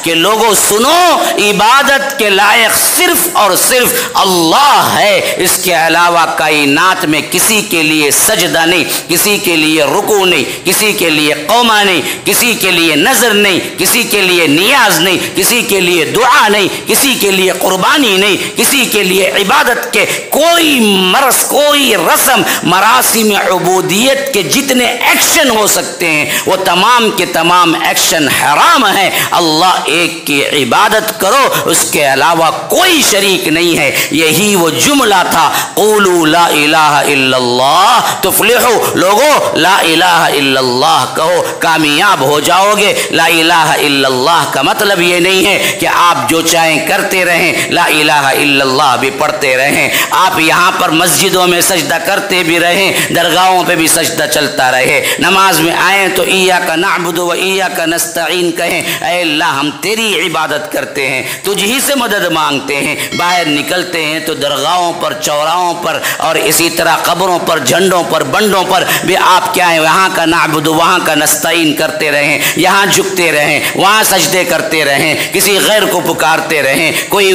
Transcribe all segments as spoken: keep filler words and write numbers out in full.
کہ لوگوں سنو، عبادت کے لائق صرف اور صرف اللہ ہے، اس کے علاوہ کائنات میں کسی کے لیے سجدہ نہیں، کسی کے لیے رکوع نہیں، کسی کے لیے قومہ نہیں، کسی کے لیے نظر نہیں، کسی کے لیے نیاز نہیں، کسی کے لیے دعا نہیں، کسی کے لیے قربانی نہیں، کسی کے لیے عبادت کے کوئی مرض، کوئی رسم مراسم عبودیت کے جتنے ایکشن ہو سکتے ہیں وہ تمام کے تمام ایکشن حرام ہیں۔ اللہ ایک کی عبادت کرو، اس کے علاوہ کوئی شریک نہیں ہے۔ یہی وہ جملہ تھا، قولوا لا الہ الا اللہ تفلحوا، لوگو لا الہ الا اللہ کہو کامیاب ہو جاؤ گے۔ لا الہ الا اللہ کا مطلب یہ نہیں ہے کہ آپ جو چاہیں کرتے رہیں، لا الہ الا اللہ بھی پڑھتے رہیں، آپ یہاں پر مسجدوں میں سجدہ کرتے بھی رہیں، درگاہوں پہ بھی سجدہ چلتا رہے، نماز میں آئیں تو ایاک نعبد و ایاک نستعین کہیں، اے اللہ ہم تیری عبادت کرتے ہیں، تجھ ہی سے مدد مانگتے ہیں۔ باہر نکلتے ہیں تو درگاہوں پر، چوراہوں پر اور اسی طرح قبروں پر، جھنڈوں پر، بنڈوں پر بھی آپ کیا ہیں، وہاں کا نعبد وہاں کا نستعین کرتے رہیں، یہاں جھکتے رہیں، وہاں سجدے کرتے رہیں، کسی غیر کو پکارتے رہیں۔ کوئی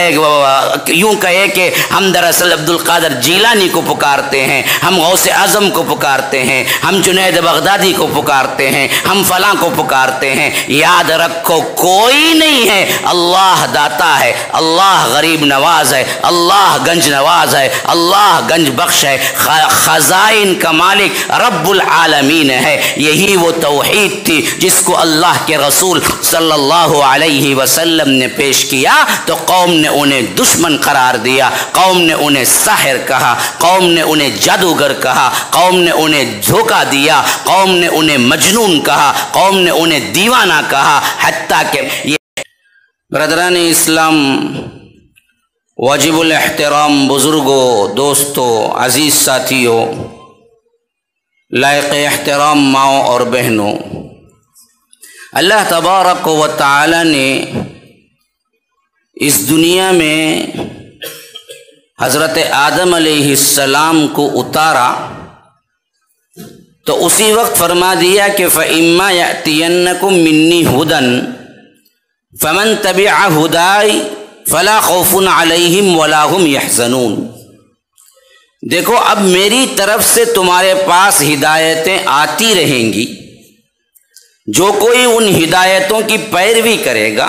یوں کہے کہ ہم دراصل عبد القادر جیلانی کو پکارتے ہیں، ہم غوث اعظم کو پکارتے ہیں، ہم جنید بغدادی کو پکارتے ہیں، ہم فلاں کو پکارتے ہیں۔ یاد رکھو کوئی نہیں ہے، اللہ داتا ہے، اللہ غریب نواز ہے، اللہ گنج نواز ہے، اللہ گنج بخش ہے، خزائن کا مالک رب العالمین ہے۔ یہی وہ توحید تھی جس کو اللہ کے رسول صلی اللہ علیہ وسلم نے پیش کیا تو قوم نے انہیں دشمن قرار دیا، قوم نے انہیں ساحر کہا، قوم نے انہیں جادوگر کہا، قوم نے انہیں دھوکہ دیا، قوم نے انہیں مجنون کہا، قوم نے انہیں دیوانہ کہا، حتیٰ کہ یہ برادران اسلام، واجب الاحترام بزرگوں، دوستوں، عزیز ساتھیوں، لائق احترام ماؤں اور بہنوں، اللہ تبارک و تعالی نے اس دنیا میں حضرت آدم علیہ السلام کو اتارا تو اسی وقت فرما دیا کہ فَإِمَّا يَأْتِيَنَّكُم مِّنِّي هُدًى فَمَن تَبِعَ هُدَايَ فَلَا خَوْفٌ عَلَيْهِمْ وَلَا هُمْ يَحْزَنُونَ۔ دیکھو اب میری طرف سے تمہارے پاس ہدایتیں آتی رہیں گی، جو کوئی ان ہدایتوں کی پیروی کرے گا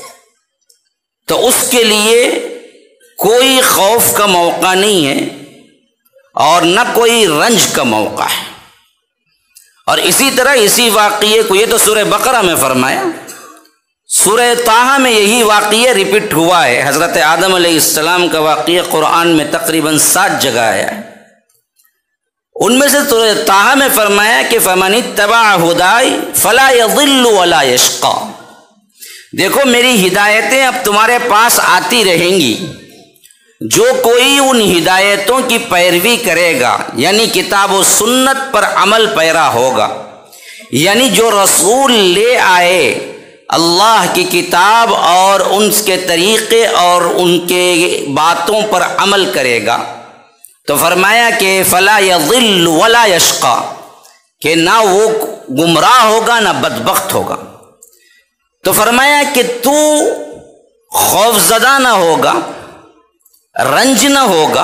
تو اس کے لیے کوئی خوف کا موقع نہیں ہے اور نہ کوئی رنج کا موقع ہے۔ اور اسی طرح اسی واقعے کو، یہ تو سورہ بقرہ میں فرمایا، سورہ طٰہٰ میں یہی واقعہ ریپیٹ ہوا ہے۔ حضرت آدم علیہ السلام کا واقعہ قرآن میں تقریباً سات جگہ آیا ہے، ان میں سے سورہ طٰہٰ میں فرمایا کہ فَمَنِ اتَّبَعَ هُدَايَ فَلَا يَضِلُّ وَلَا يَشْقَىٰ۔ دیکھو میری ہدایتیں اب تمہارے پاس آتی رہیں گی، جو کوئی ان ہدایتوں کی پیروی کرے گا، یعنی کتاب و سنت پر عمل پیرا ہوگا، یعنی جو رسول لے آئے اللہ کی کتاب اور ان کے طریقے اور ان کے باتوں پر عمل کرے گا، تو فرمایا کہ فلا یضل ولا یشقیٰ، کہ نہ وہ گمراہ ہوگا نہ بدبخت ہوگا۔ تو فرمایا کہ تو خوف زدہ نہ ہوگا، رنج نہ ہوگا،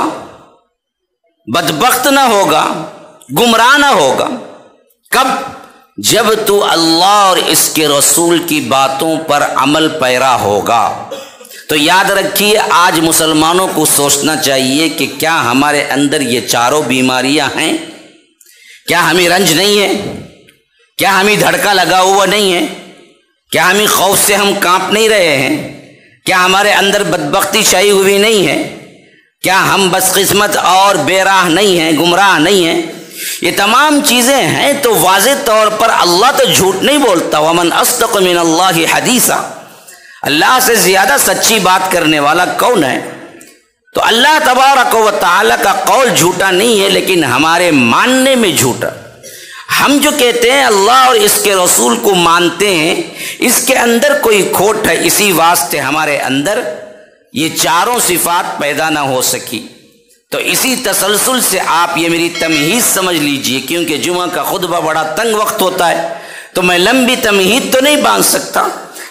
بدبخت نہ ہوگا، گمراہ نہ ہوگا۔ کب؟ جب تو اللہ اور اس کے رسول کی باتوں پر عمل پیرا ہوگا۔ تو یاد رکھیے، آج مسلمانوں کو سوچنا چاہیے کہ کیا ہمارے اندر یہ چاروں بیماریاں ہیں؟ کیا ہمیں رنج نہیں ہے؟ کیا ہمیں دھڑکا لگا ہوا نہیں ہے؟ کیا ہمیں خوف سے ہم کانپ نہیں رہے ہیں؟ کیا ہمارے اندر بدبختی چھائی ہوئی نہیں ہے؟ کیا ہم بدقسمت اور بے راہ نہیں ہیں، گمراہ نہیں ہیں؟ یہ تمام چیزیں ہیں تو واضح طور پر اللہ تو جھوٹ نہیں بولتا، وَمَنْ أَصْدَقُ مِنَ اللَّهِ حَدِيثًا، اللہ سے زیادہ سچی بات کرنے والا کون ہے؟ تو اللہ تبارک و تعالی کا قول جھوٹا نہیں ہے، لیکن ہمارے ماننے میں جھوٹا۔ ہم جو کہتے ہیں اللہ اور اس کے رسول کو مانتے ہیں، اس کے اندر کوئی کھوٹ ہے، اسی واسطے ہمارے اندر یہ چاروں صفات پیدا نہ ہو سکی۔ تو اسی تسلسل سے آپ یہ میری تمہید سمجھ لیجئے، کیونکہ جمعہ کا خطبہ بڑا تنگ وقت ہوتا ہے تو میں لمبی تمہید تو نہیں باندھ سکتا،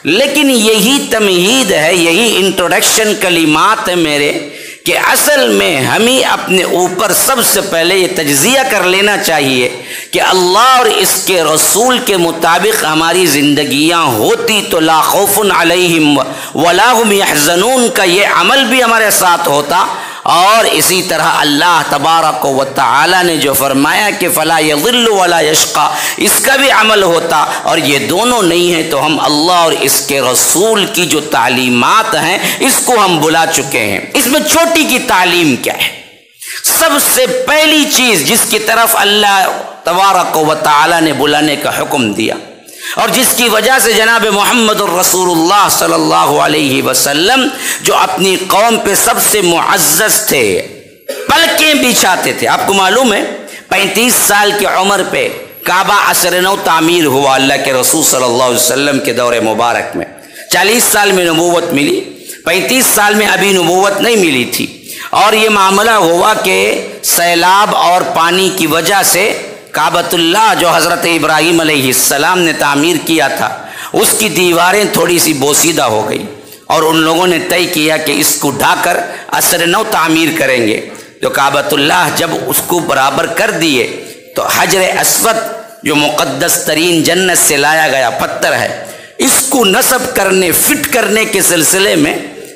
لیکن یہی تمہید ہے، یہی انٹروڈکشن کلمات ہیں میرے، کہ اصل میں ہمیں اپنے اوپر سب سے پہلے یہ تجزیہ کر لینا چاہیے کہ اللہ اور اس کے رسول کے مطابق ہماری زندگیاں ہوتی تو لا خوف علیہم ولا هم یحزنون کا یہ عمل بھی ہمارے ساتھ ہوتا، اور اسی طرح اللہ تبارک و تعالی نے جو فرمایا کہ فلا یضل ولا یشقی، اس کا بھی عمل ہوتا، اور یہ دونوں نہیں ہیں تو ہم اللہ اور اس کے رسول کی جو تعلیمات ہیں اس کو ہم بلا چکے ہیں۔ اس میں چھوٹی کی تعلیم کیا ہے؟ سب سے پہلی چیز جس کی طرف اللہ تبارک و تعالی نے بلانے کا حکم دیا، اور جس کی وجہ سے جناب محمد الرسول اللہ صلی اللہ علیہ وسلم جو اپنی قوم پہ سب سے معزز تھے، پلکیں بچھاتے تھے۔ آپ کو معلوم ہے پینتیس سال کی عمر پہ کعبہ عصر نو تعمیر ہوا اللہ کے رسول صلی اللہ علیہ وسلم کے دور مبارک میں۔ چالیس سال میں نبوت ملی، پینتیس سال میں ابھی نبوت نہیں ملی تھی، اور یہ معاملہ ہوا کہ سیلاب اور پانی کی وجہ سے کعبۃ اللہ جو حضرت ابراہیم علیہ السلام نے تعمیر کیا تھا اس کی دیواریں تھوڑی سی بوسیدہ ہو گئی، اور ان لوگوں نے طے کیا کہ اس کو ڈھا کر عصر نو تعمیر کریں گے۔ تو کعبۃ اللہ جب اس کو برابر کر دیے تو حجر اسود جو مقدس ترین جنت سے لایا گیا پتھر ہے، اس کو نصب کرنے فٹ کرنے کے سلسلے میں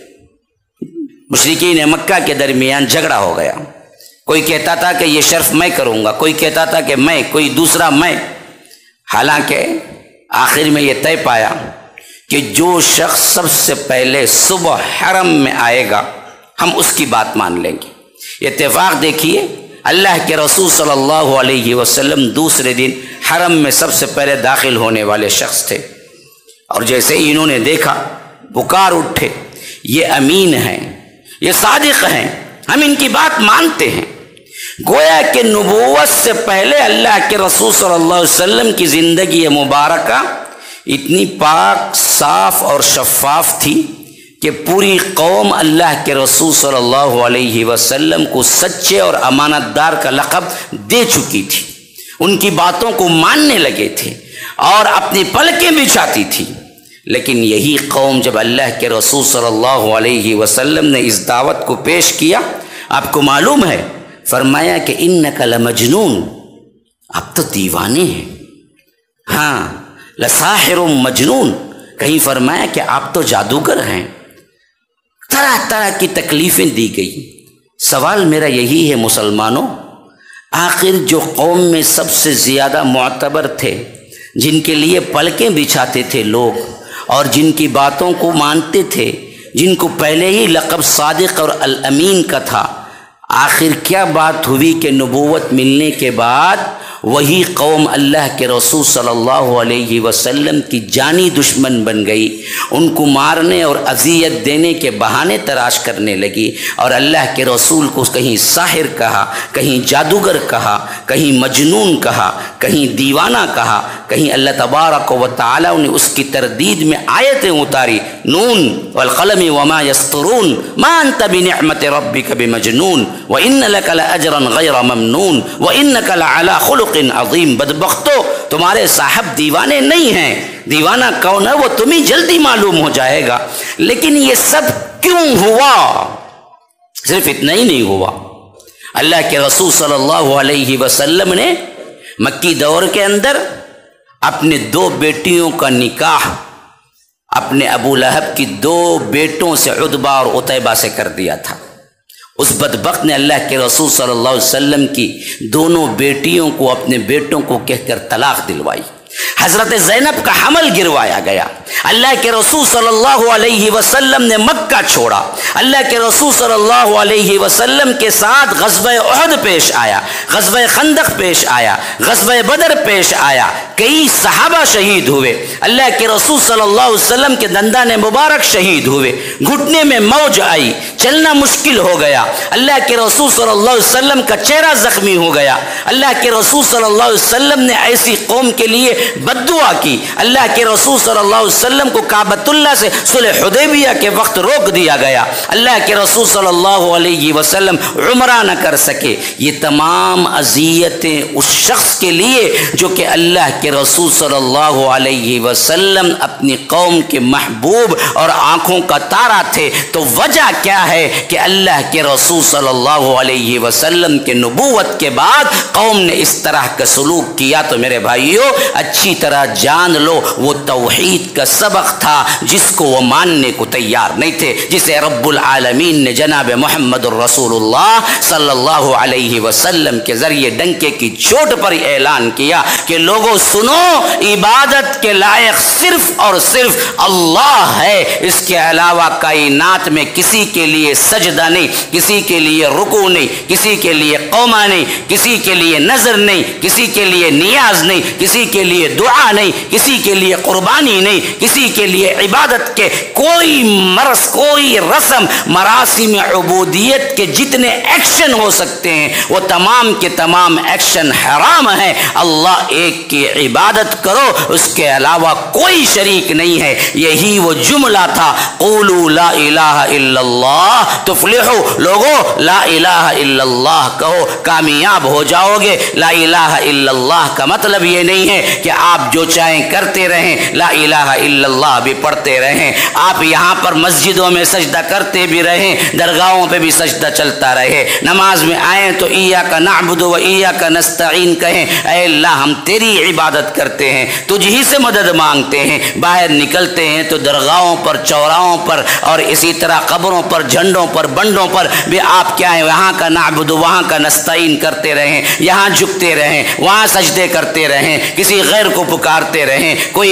مشرکین مکہ کے درمیان جھگڑا ہو گیا۔ کوئی کہتا تھا کہ یہ شرف میں کروں گا، کوئی کہتا تھا کہ میں، کوئی دوسرا میں۔ حالانکہ آخر میں یہ طے پایا کہ جو شخص سب سے پہلے صبح حرم میں آئے گا ہم اس کی بات مان لیں گے۔ اتفاق دیکھیے، اللہ کے رسول صلی اللہ علیہ وسلم دوسرے دن حرم میں سب سے پہلے داخل ہونے والے شخص تھے، اور جیسے ہی انہوں نے دیکھا پکار اٹھے، یہ امین ہیں، یہ صادق ہیں، ہم ان کی بات مانتے ہیں۔ گویا کہ نبوت سے پہلے اللہ کے رسول صلی اللہ علیہ وسلم کی زندگی مبارکہ اتنی پاک، صاف اور شفاف تھی کہ پوری قوم اللہ کے رسول صلی اللہ علیہ وسلم کو سچے اور امانت دار کا لقب دے چکی تھی، ان کی باتوں کو ماننے لگے تھے اور اپنی پلکیں بچھاتی تھی۔ لیکن یہی قوم جب اللہ کے رسول صلی اللہ علیہ وسلم نے اس دعوت کو پیش کیا، آپ کو معلوم ہے فرمایا کہ انک لمجنون، آپ تو دیوانے ہیں، ہاں لساحر مجنون، کہیں فرمایا کہ آپ تو جادوگر ہیں۔ طرح طرح کی تکلیفیں دی گئی۔ سوال میرا یہی ہے مسلمانوں، آخر جو قوم میں سب سے زیادہ معتبر تھے، جن کے لیے پلکیں بچھاتے تھے لوگ اور جن کی باتوں کو مانتے تھے، جن کو پہلے ہی لقب صادق اور الامین کا تھا، آخر کیا بات ہوئی کہ نبوت ملنے کے بعد وہی قوم اللہ کے رسول صلی اللہ علیہ وسلم کی جانی دشمن بن گئی، ان کو مارنے اور اذیت دینے کے بہانے تراش کرنے لگی، اور اللہ کے رسول کو کہیں ساحر کہا، کہیں جادوگر کہا، کہیں مجنون کہا، کہیں دیوانہ کہا، کہیں اللہ تبارک و تعالی نے اس کی تردید میں آیتیں اتاری، نون والقلم وما یسطرون ما انت بنعمت ربک بمجنون وان لک لاجرا غیر ممنون وانک لعلی خلق عظیم۔ بدبختو، تمہارے صاحب دیوانے نہیں ہیں، دیوانہ کون ہے وہ تمہیں جلدی معلوم ہو جائے گا۔ لیکن یہ سب کیوں ہوا؟ صرف اتنا ہی نہیں ہوا، اللہ کے رسول صلی اللہ علیہ وسلم نے مکی دور کے اندر اپنے دو بیٹیوں کا نکاح اپنے ابو لہب کی دو بیٹوں سے عتبہ اور عتیبہ سے کر دیا تھا۔ اس بدبخت نے اللہ کے رسول صلی اللہ علیہ وسلم کی دونوں بیٹیوں کو اپنے بیٹوں کو کہہ کر طلاق دلوائی، حضرت زینب کا حمل گروایا گیا، اللہ کے رسول صلی اللہ علیہ وسلم نے مکہ چھوڑا، اللہ کے رسول صلی اللہ علیہ وسلم کے ساتھ غزوہ احد پیش آیا، غزوہ خندق پیش آیا، غزوہ بدر پیش آیا، کئی صحابہ شہید ہوئے، اللہ کے رسول صلی اللہ علیہ وسلم کے دندان مبارک شہید ہوئے، گھٹنے میں موج آئی، چلنا مشکل ہو گیا، اللہ کے رسول صلی اللہ علیہ وسلم کا چہرہ زخمی ہو گیا، اللہ کے رسول صلی اللہ علیہ وسلم نے ایسی قوم کے لیے बद्दुआ की। अल्लाह के रसूल सल्लल्लाहु अलैहि वसल्लम को काबतुल्लाह से सुलह हुदैबिया के वक्त रोक दिया गया। अल्लाह के रसूल सल्लल्लाहु अलैहि वसल्लम उम्रा न कर सके। ये तमाम अज़ियतें उस शख्स के लिए जो कि अल्लाह के रसूल सल्लल्लाहु अलैहि वसल्लम अपनी कौम के महबूब और आँखों का तारा थे। तो वजह क्या है कि अल्लाह के रसूल सल्लल्लाहु अलैहि वसल्लम के नबूवत के बाद कौम ने इस तरह का सलूक किया। तो मेरे भाइयों अच्छी तरह जान लो वो तौहीद का सबक था जिसको वो मानने को तैयार नहीं थे, जिसे रब्बुल आलमीन ने जनाब मोहम्मद रसूलुल्लाह सल्लल्लाहु अलैहि वसल्लम के जरिए डंके की चोट पर ऐलान किया कि लोगों सुनो, इबादत के लायक सिर्फ और सिर्फ अल्लाह है, इसके अलावा कायनात में किसी के लिए सजदा नहीं, किसी के लिए रुकू नहीं, किसी के लिए कौमा नहीं, किसी के लिए नजर नहीं, किसी के लिए नियाज नहीं, किसी के लिए दुआ नहीं, किसी के लिए कुर्बानी नहीं, किसी के लिए इबादत के कोई मरस कोई रस्म मरासिम उबूदियत के जितने एक्शन हो सकते हैं वो तमाम के तमाम एक्शन हराम है। अल्लाह एक की इबादत करो, उसके अलावा कोई शरीक नहीं है। यही वो जुमला था, क़ूलू ला इलाहा इल्लल्लाह तुफ़्लिहू, लोगो ला इलाहा इल्लल्लाह कहो कामयाब हो जाओगे। ला इलाहा इल्लल्लाह का मतलब ये नहीं है कि आप जो चाहें करते रहें, ला इलाहा इल्लल्लाह भी पढ़ते रहें, आप यहाँ पर मस्जिदों में सजदा करते भी रहें, दरगाहों पे भी सजदा चलता रहे, नमाज में आए तो इय्याका नअबुदु व इय्याका नस्तईन कहें, ऐ अल्लाह हम तेरी इबादत करते हैं, तुझ ही से मदद मांगते हैं। बाहर निकलते हैं तो दरगाहों पर, चौराहों पर और इसी तरह कब्रों पर, झंडों पर, बंडों पर भी आप क्या है वहाँ का नअबुदु वहाँ का नस्तईन करते रहें, यहाँ झुकते रहें, वहाँ सजदे करते रहें, किसी गैर को पुकारते रहें। कोई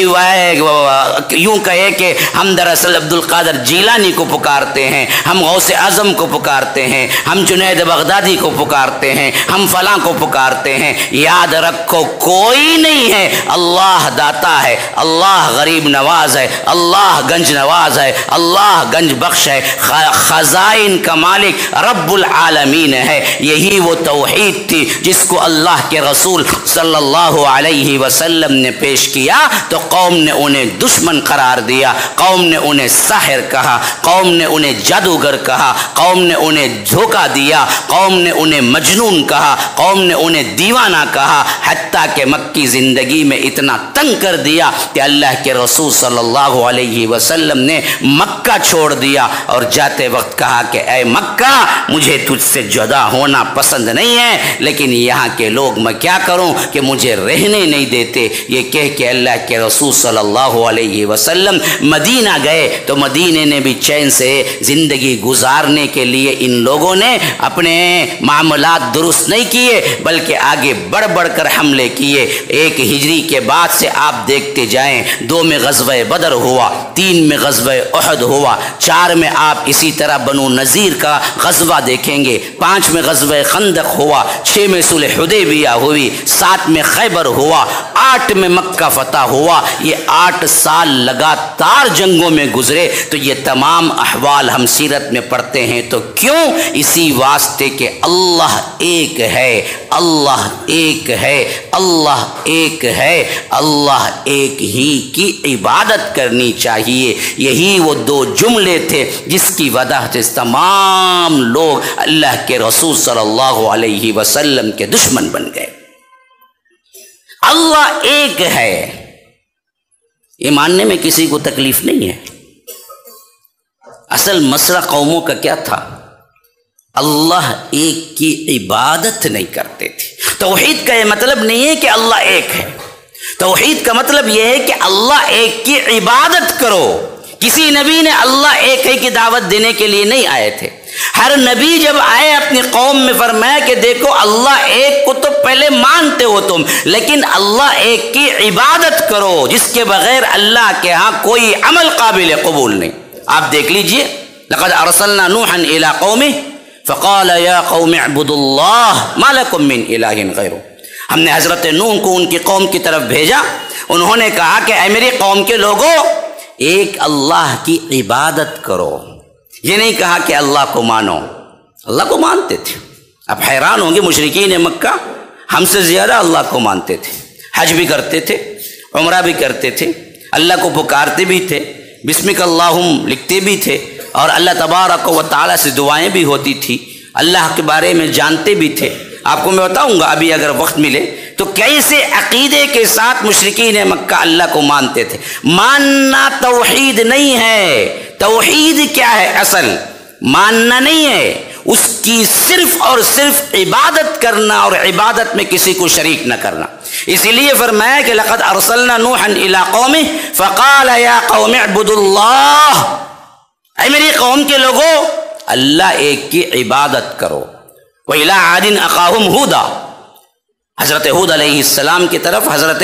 यूँ कहे कि हम दरअसल अब्दुल कादर जीलानी को पुकारते हैं, हम गौसे आजम को पुकारते हैं, हम जुनैद बगदादी को पुकारते हैं, हम फलां को पुकारते हैं। याद रखो कोई नहीं है, अल्लाह दाता है, अल्लाह गरीब नवाज है, अल्लाह गंज नवाज है, अल्लाह गंज बख्श है, खजाइन का मालिक रब्बुल आलमीन है। यही वो तौहीद थी जिसको अल्लाह के रसूल सल्लल्लाहु अलैहि वसल्लम ने पेश किया तो कौम ने उन्हें दुश्मन करार दिया, कौम ने उन्हें साहिर कहा, कौम ने उन्हें जादूगर कहा, कौम ने उन्हें धोखा दिया, कौम ने उन्हें मजनून कहा, कौम ने उन्हें दीवाना कहा, हत्ता के मक्की ज़िंदगी में इतना तंग कर दिया कि अल्लाह के रसूल सल्लल्लाहु अलैहि वसल्लम ने मक्का छोड़ दिया और जाते वक्त कहा कि ऐ मक्का मुझे तुझसे जुदा होना पसंद नहीं है, लेकिन यहाँ के लोग मैं क्या करूँ कि मुझे रहने नहीं देते। ये कह के अल्लाह के रसूल सल्लल्लाहु अलैहि वसल्लम मदीना गए तो मदीने ने भी चैन से ज़िंदगी गुजारने के लिए इन लोगों ने अपने मामलात दुरुस्त नहीं किए बल्कि आगे बढ़ बढ़ कर हमले किए। एक हिजरी के बाद से आप देखते जाएं, दो में ग़ज़वा बदर हुआ, तीन में ग़ज़वा उहद हुआ, चार में आप इसी तरह बनु नज़ीर का ग़ज़वा देखेंगे, पाँच में ग़ज़वा खंदक हुआ, छः में सुलह हुदैबिया हुई, सात में खैबर हुआ, आठ में मक्का फतह हुआ। ये आठ साल लगातार जंगों में गुजरे। तो ये तमाम अहवाल हम सीरत में पढ़ते हैं तो क्यों? इसी वास्ते के अल्लाह एक है, अल्लाह एक है, अल्लाह एक है, अल्लाह एक ही की इबादत करनी चाहिए। यही वो दो जुमले थे जिसकी वजह से तमाम लोग अल्लाह के रसूल सल्लल्लाहु अलैहि वसल्लम के दुश्मन बन गए। अल्लाह एक है, ये मानने में किसी को तकलीफ नहीं है। असल मसला कौमों का क्या था? अल्लाह एक की इबादत नहीं करते थे। तौहीद का ये मतलब नहीं है कि अल्लाह एक है, तौहीद का मतलब यह है कि अल्लाह एक की इबादत करो। किसी नबी ने अल्लाह एक है की दावत देने के लिए नहीं आए थे। हर नबी जब आए अपनी कौम में फरमाया कि देखो अल्लाह एक को तो पहले मानते हो तुम, लेकिन अल्लाह एक की इबादत करो जिसके बगैर अल्लाह के यहाँ कोई अमल काबिल कबूल नहीं। आप देख लीजिए, लक़द अरसलना नूहन इला कौमिही फ़क़ाल या कौम अअ्बुदुल्लाह मा लकुम मिन इलाहिन गैरुह। हमने हज़रत नूह को उनकी कौम की तरफ भेजा, उन्होंने कहा कि ऐ मेरी कौम के लोगों एक अल्लाह की इबादत करो। ये नहीं कहा कि अल्लाह को मानो, अल्लाह को मानते थे। अब हैरान होंगे मुशरिकीन मक्का हमसे ज़्यादा अल्लाह को मानते थे, हज भी करते थे, عمرہ بھی کرتے تھے، اللہ کو پکارتے بھی تھے، بسمک اللہم لکھتے بھی تھے، اور اللہ تبارک و تعالیٰ سے دعائیں بھی ہوتی تھی، اللہ کے بارے میں جانتے بھی تھے۔ آپ کو میں بتاؤں گا ابھی اگر وقت ملے تو کیسے عقیدے کے ساتھ مشرکین مکہ اللہ کو مانتے تھے۔ ماننا توحید نہیں ہے، توحید کیا ہے؟ اصل ماننا نہیں ہے، اس کی صرف اور صرف عبادت کرنا، اور عبادت میں کسی کو شریک نہ کرنا۔ اسی لیے فرمایا کہ لقد ارسلنا نوحا الی قومہ فقال یا قوم اعبدوا اللہ، اے میری قوم کے لوگوں اللہ ایک کی عبادت کرو۔ وَإِلَىٰ عَادٍ أَخَاهُمْ هُودًا، حضرت ہود علیہ السلام کی طرف حضرت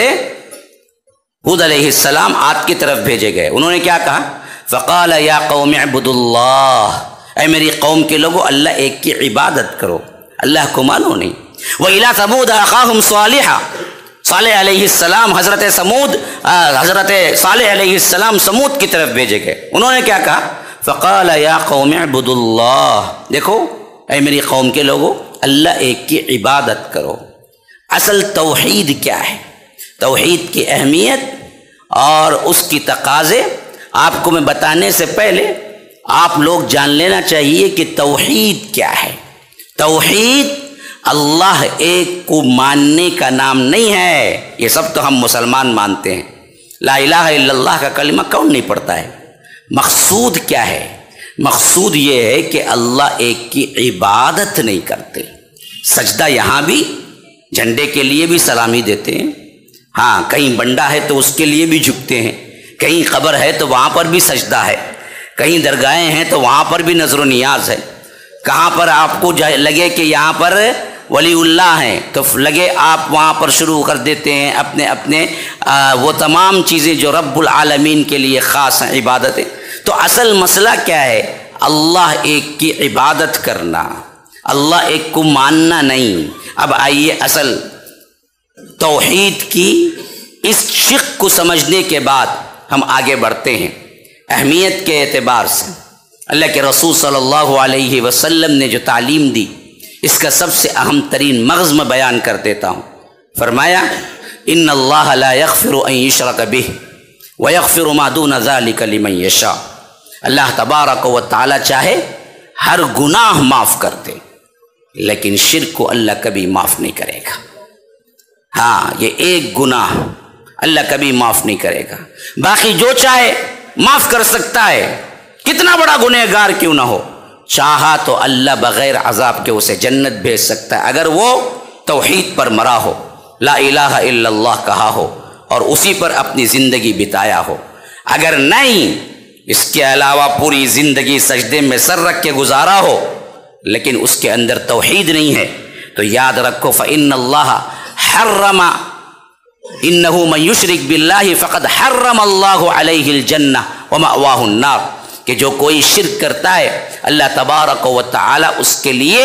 ہود علیہ السلام عاد کی طرف بھیجے گئے، انہوں نے کیا کہا؟ فقال یا قوم اعبدوا اللہ، اے میری قوم کے لوگوں اللہ ایک کی عبادت کرو، اللہ کو مانو نہیں۔ وَإِلَىٰ ثَمُودَ أَخَاهُمْ صَالِحًا، صالح علیہ السلام حضرت سمود حضرت صالح علیہ السلام سمود کی طرف بھیجے گئے، انہوں نے کیا کہا؟ فقال یا قوم اعبدوا اللہ، دیکھو اے میری قوم کے لوگوں اللہ ایک کی عبادت کرو۔ اصل توحید کیا ہے؟ توحید کی اہمیت اور اس کی تقاضے آپ کو میں بتانے سے پہلے آپ لوگ جان لینا چاہیے کہ توحید کیا ہے۔ توحید اللہ ایک کو ماننے کا نام نہیں ہے، یہ سب تو ہم مسلمان مانتے ہیں، لا الہ الا اللہ کا کلمہ کون نہیں پڑھتا ہے۔ مقصود کیا ہے؟ مقصود یہ ہے کہ اللہ ایک کی عبادت نہیں کرتے۔ سجدہ یہاں بھی جھنڈے کے لیے بھی سلامی دیتے ہیں، ہاں کہیں بنڈا ہے تو اس کے لیے بھی جھکتے ہیں، کہیں قبر ہے تو وہاں پر بھی سجدہ ہے، کہیں درگاہیں ہیں تو وہاں پر بھی نظر و نیاز ہے، کہاں پر آپ کو لگے کہ یہاں پر ولی اللہ ہیں تو لگے آپ وہاں پر شروع کر دیتے ہیں اپنے اپنے وہ تمام چیزیں جو رب العالمین کے لیے خاص ہیں، عبادتیں۔ تو اصل مسئلہ کیا ہے؟ اللہ ایک کی عبادت کرنا، اللہ ایک کو ماننا نہیں۔ اب آئیے اصل توحید کی اس شق کو سمجھنے کے بعد ہم آگے بڑھتے ہیں اہمیت کے اعتبار سے۔ اللہ کے رسول صلی اللہ علیہ وسلم نے جو تعلیم دی اس کا سب سے اہم ترین مغز میں بیان کر دیتا ہوں۔ فرمایا ان اللہ لا یغفر ان یشرک بہ ویغفر ما دون ذلک لمن یشاء، اللہ تبارک و تعالی چاہے ہر گناہ معاف کر دے لیکن شرک کو اللہ کبھی معاف نہیں کرے گا۔ ہاں یہ ایک گناہ اللہ کبھی معاف نہیں کرے گا، باقی جو چاہے معاف کر سکتا ہے، کتنا بڑا گنہگار کیوں نہ ہو، چاہا تو اللہ بغیر عذاب کے اسے جنت بھیج سکتا ہے اگر وہ توحید پر مرا ہو، لا الہ الا اللہ کہا ہو اور اسی پر اپنی زندگی بتایا ہو۔ اگر نہیں اس کے علاوہ پوری زندگی سجدے میں سر رکھ کے گزارا ہو لیکن اس کے اندر توحید نہیں ہے تو یاد رکھو فإن اللہ حرم انہ من یشرک باللہ فقد حرم اللہ علیہ الجنہ ومأواہ النار، کہ جو کوئی شرک کرتا ہے اللہ تبارک و تعالی اس کے لیے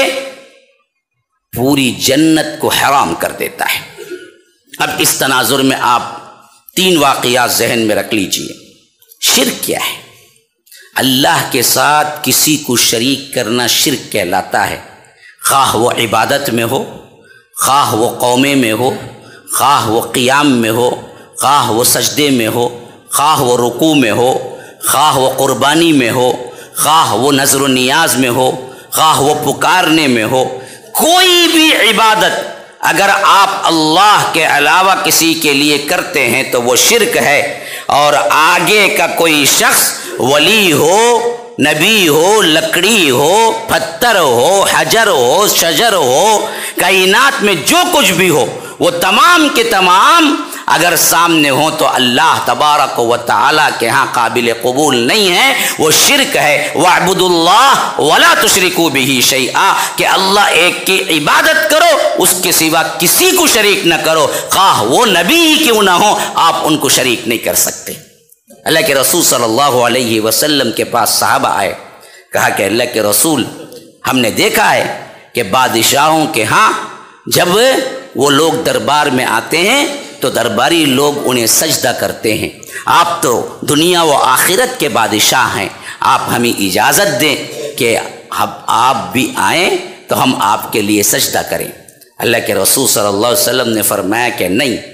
پوری جنت کو حرام کر دیتا ہے۔ اب اس تناظر میں آپ تین واقعات ذہن میں رکھ لیجئے۔ شرک کیا ہے؟ اللہ کے ساتھ کسی کو شریک کرنا شرک کہلاتا ہے، خواہ وہ عبادت میں ہو، خواہ وہ قومے میں ہو، خواہ وہ قیام میں ہو، خواہ وہ سجدے میں ہو، خواہ وہ رکوع میں ہو، خواہ وہ قربانی میں ہو، خواہ وہ نظر و نیاز میں ہو، خواہ وہ پکارنے میں ہو، کوئی بھی عبادت اگر آپ اللہ کے علاوہ کسی کے لیے کرتے ہیں تو وہ شرک ہے۔ اور آگے کا کوئی شخص ولی ہو، نبی ہو، لکڑی ہو، پتھر ہو، حجر ہو، شجر ہو، کائنات میں جو کچھ بھی ہو وہ تمام کے تمام اگر سامنے ہوں تو اللہ تبارک و تعالیٰ کے ہاں قابل قبول نہیں ہے، وہ شرک ہے۔ وَاعْبُدُوا اللَّهَ وَلَا تُشْرِكُوا بِهِ شَيْئًا، کہ اللہ ایک کی عبادت کرو، اس کے سوا کسی کو شریک نہ کرو، خواہ وہ نبی ہی کیوں نہ ہو، آپ ان کو شریک نہیں کر سکتے۔ اللہ کے رسول صلی اللہ علیہ وسلم کے پاس صحابہ آئے، کہا کہ اللہ کے رسول ہم نے دیکھا ہے کہ بادشاہوں کے ہاں جب وہ لوگ دربار میں آتے ہیں تو درباری لوگ انہیں سجدہ کرتے ہیں، آپ تو دنیا و آخرت کے بادشاہ ہیں، آپ ہمیں اجازت دیں کہ آپ بھی آئیں تو ہم آپ کے لیے سجدہ کریں۔ اللہ کے رسول صلی اللہ علیہ وسلم نے فرمایا کہ نہیں،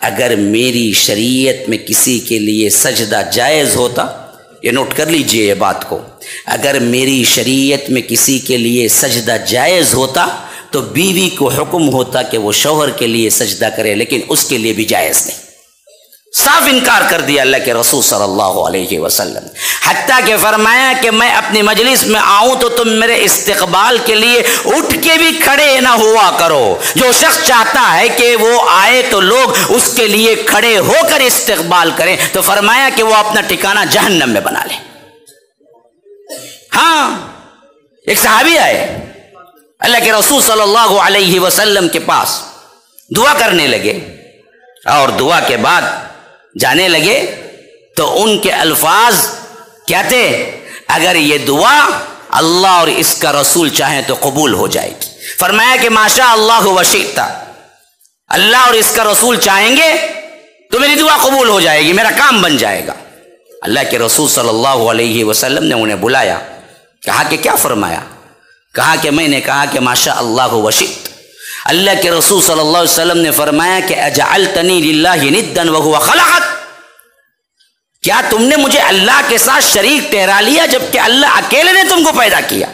اگر میری شریعت میں کسی کے لیے سجدہ جائز ہوتا، یہ نوٹ کر لیجئے یہ بات کو، اگر میری شریعت میں کسی کے لیے سجدہ جائز ہوتا تو بیوی کو حکم ہوتا کہ وہ شوہر کے لیے سجدہ کرے، لیکن اس کے لیے بھی جائز نہیں۔ صاف انکار کر دیا اللہ کے رسول صلی اللہ علیہ وسلم، حتیٰ کہ فرمایا کہ میں اپنی مجلس میں آؤں تو تم میرے استقبال کے لیے اٹھ کے بھی کھڑے نہ ہوا کرو۔ جو شخص چاہتا ہے کہ وہ آئے تو لوگ اس کے لیے کھڑے ہو کر استقبال کریں، تو فرمایا کہ وہ اپنا ٹھکانہ جہنم میں بنا لے۔ ہاں، ایک صحابی آئے اللہ کے رسول صلی اللہ علیہ وسلم کے پاس، دعا کرنے لگے، اور دعا کے بعد جانے لگے تو ان کے الفاظ کیا تھے؟ اگر یہ دعا اللہ اور اس کا رسول چاہیں تو قبول ہو جائے گی۔ فرمایا کہ ماشاء اللہ وشئت، اللہ اور اس کا رسول چاہیں گے تو میری دعا قبول ہو جائے گی، میرا کام بن جائے گا۔ اللہ کے رسول صلی اللہ علیہ وسلم نے انہیں بلایا، کہا کہ کیا فرمایا؟ کہا کہ میں نے کہا کہ ماشاء اللہ وشئت۔ اللہ کے رسول صلی اللہ علیہ وسلم نے فرمایا کہ اجعلتنی للہ ندا وہو خلقک، کیا تم نے مجھے اللہ کے ساتھ شریک ٹھہرا لیا جبکہ اللہ اکیلے نے تم کو پیدا کیا؟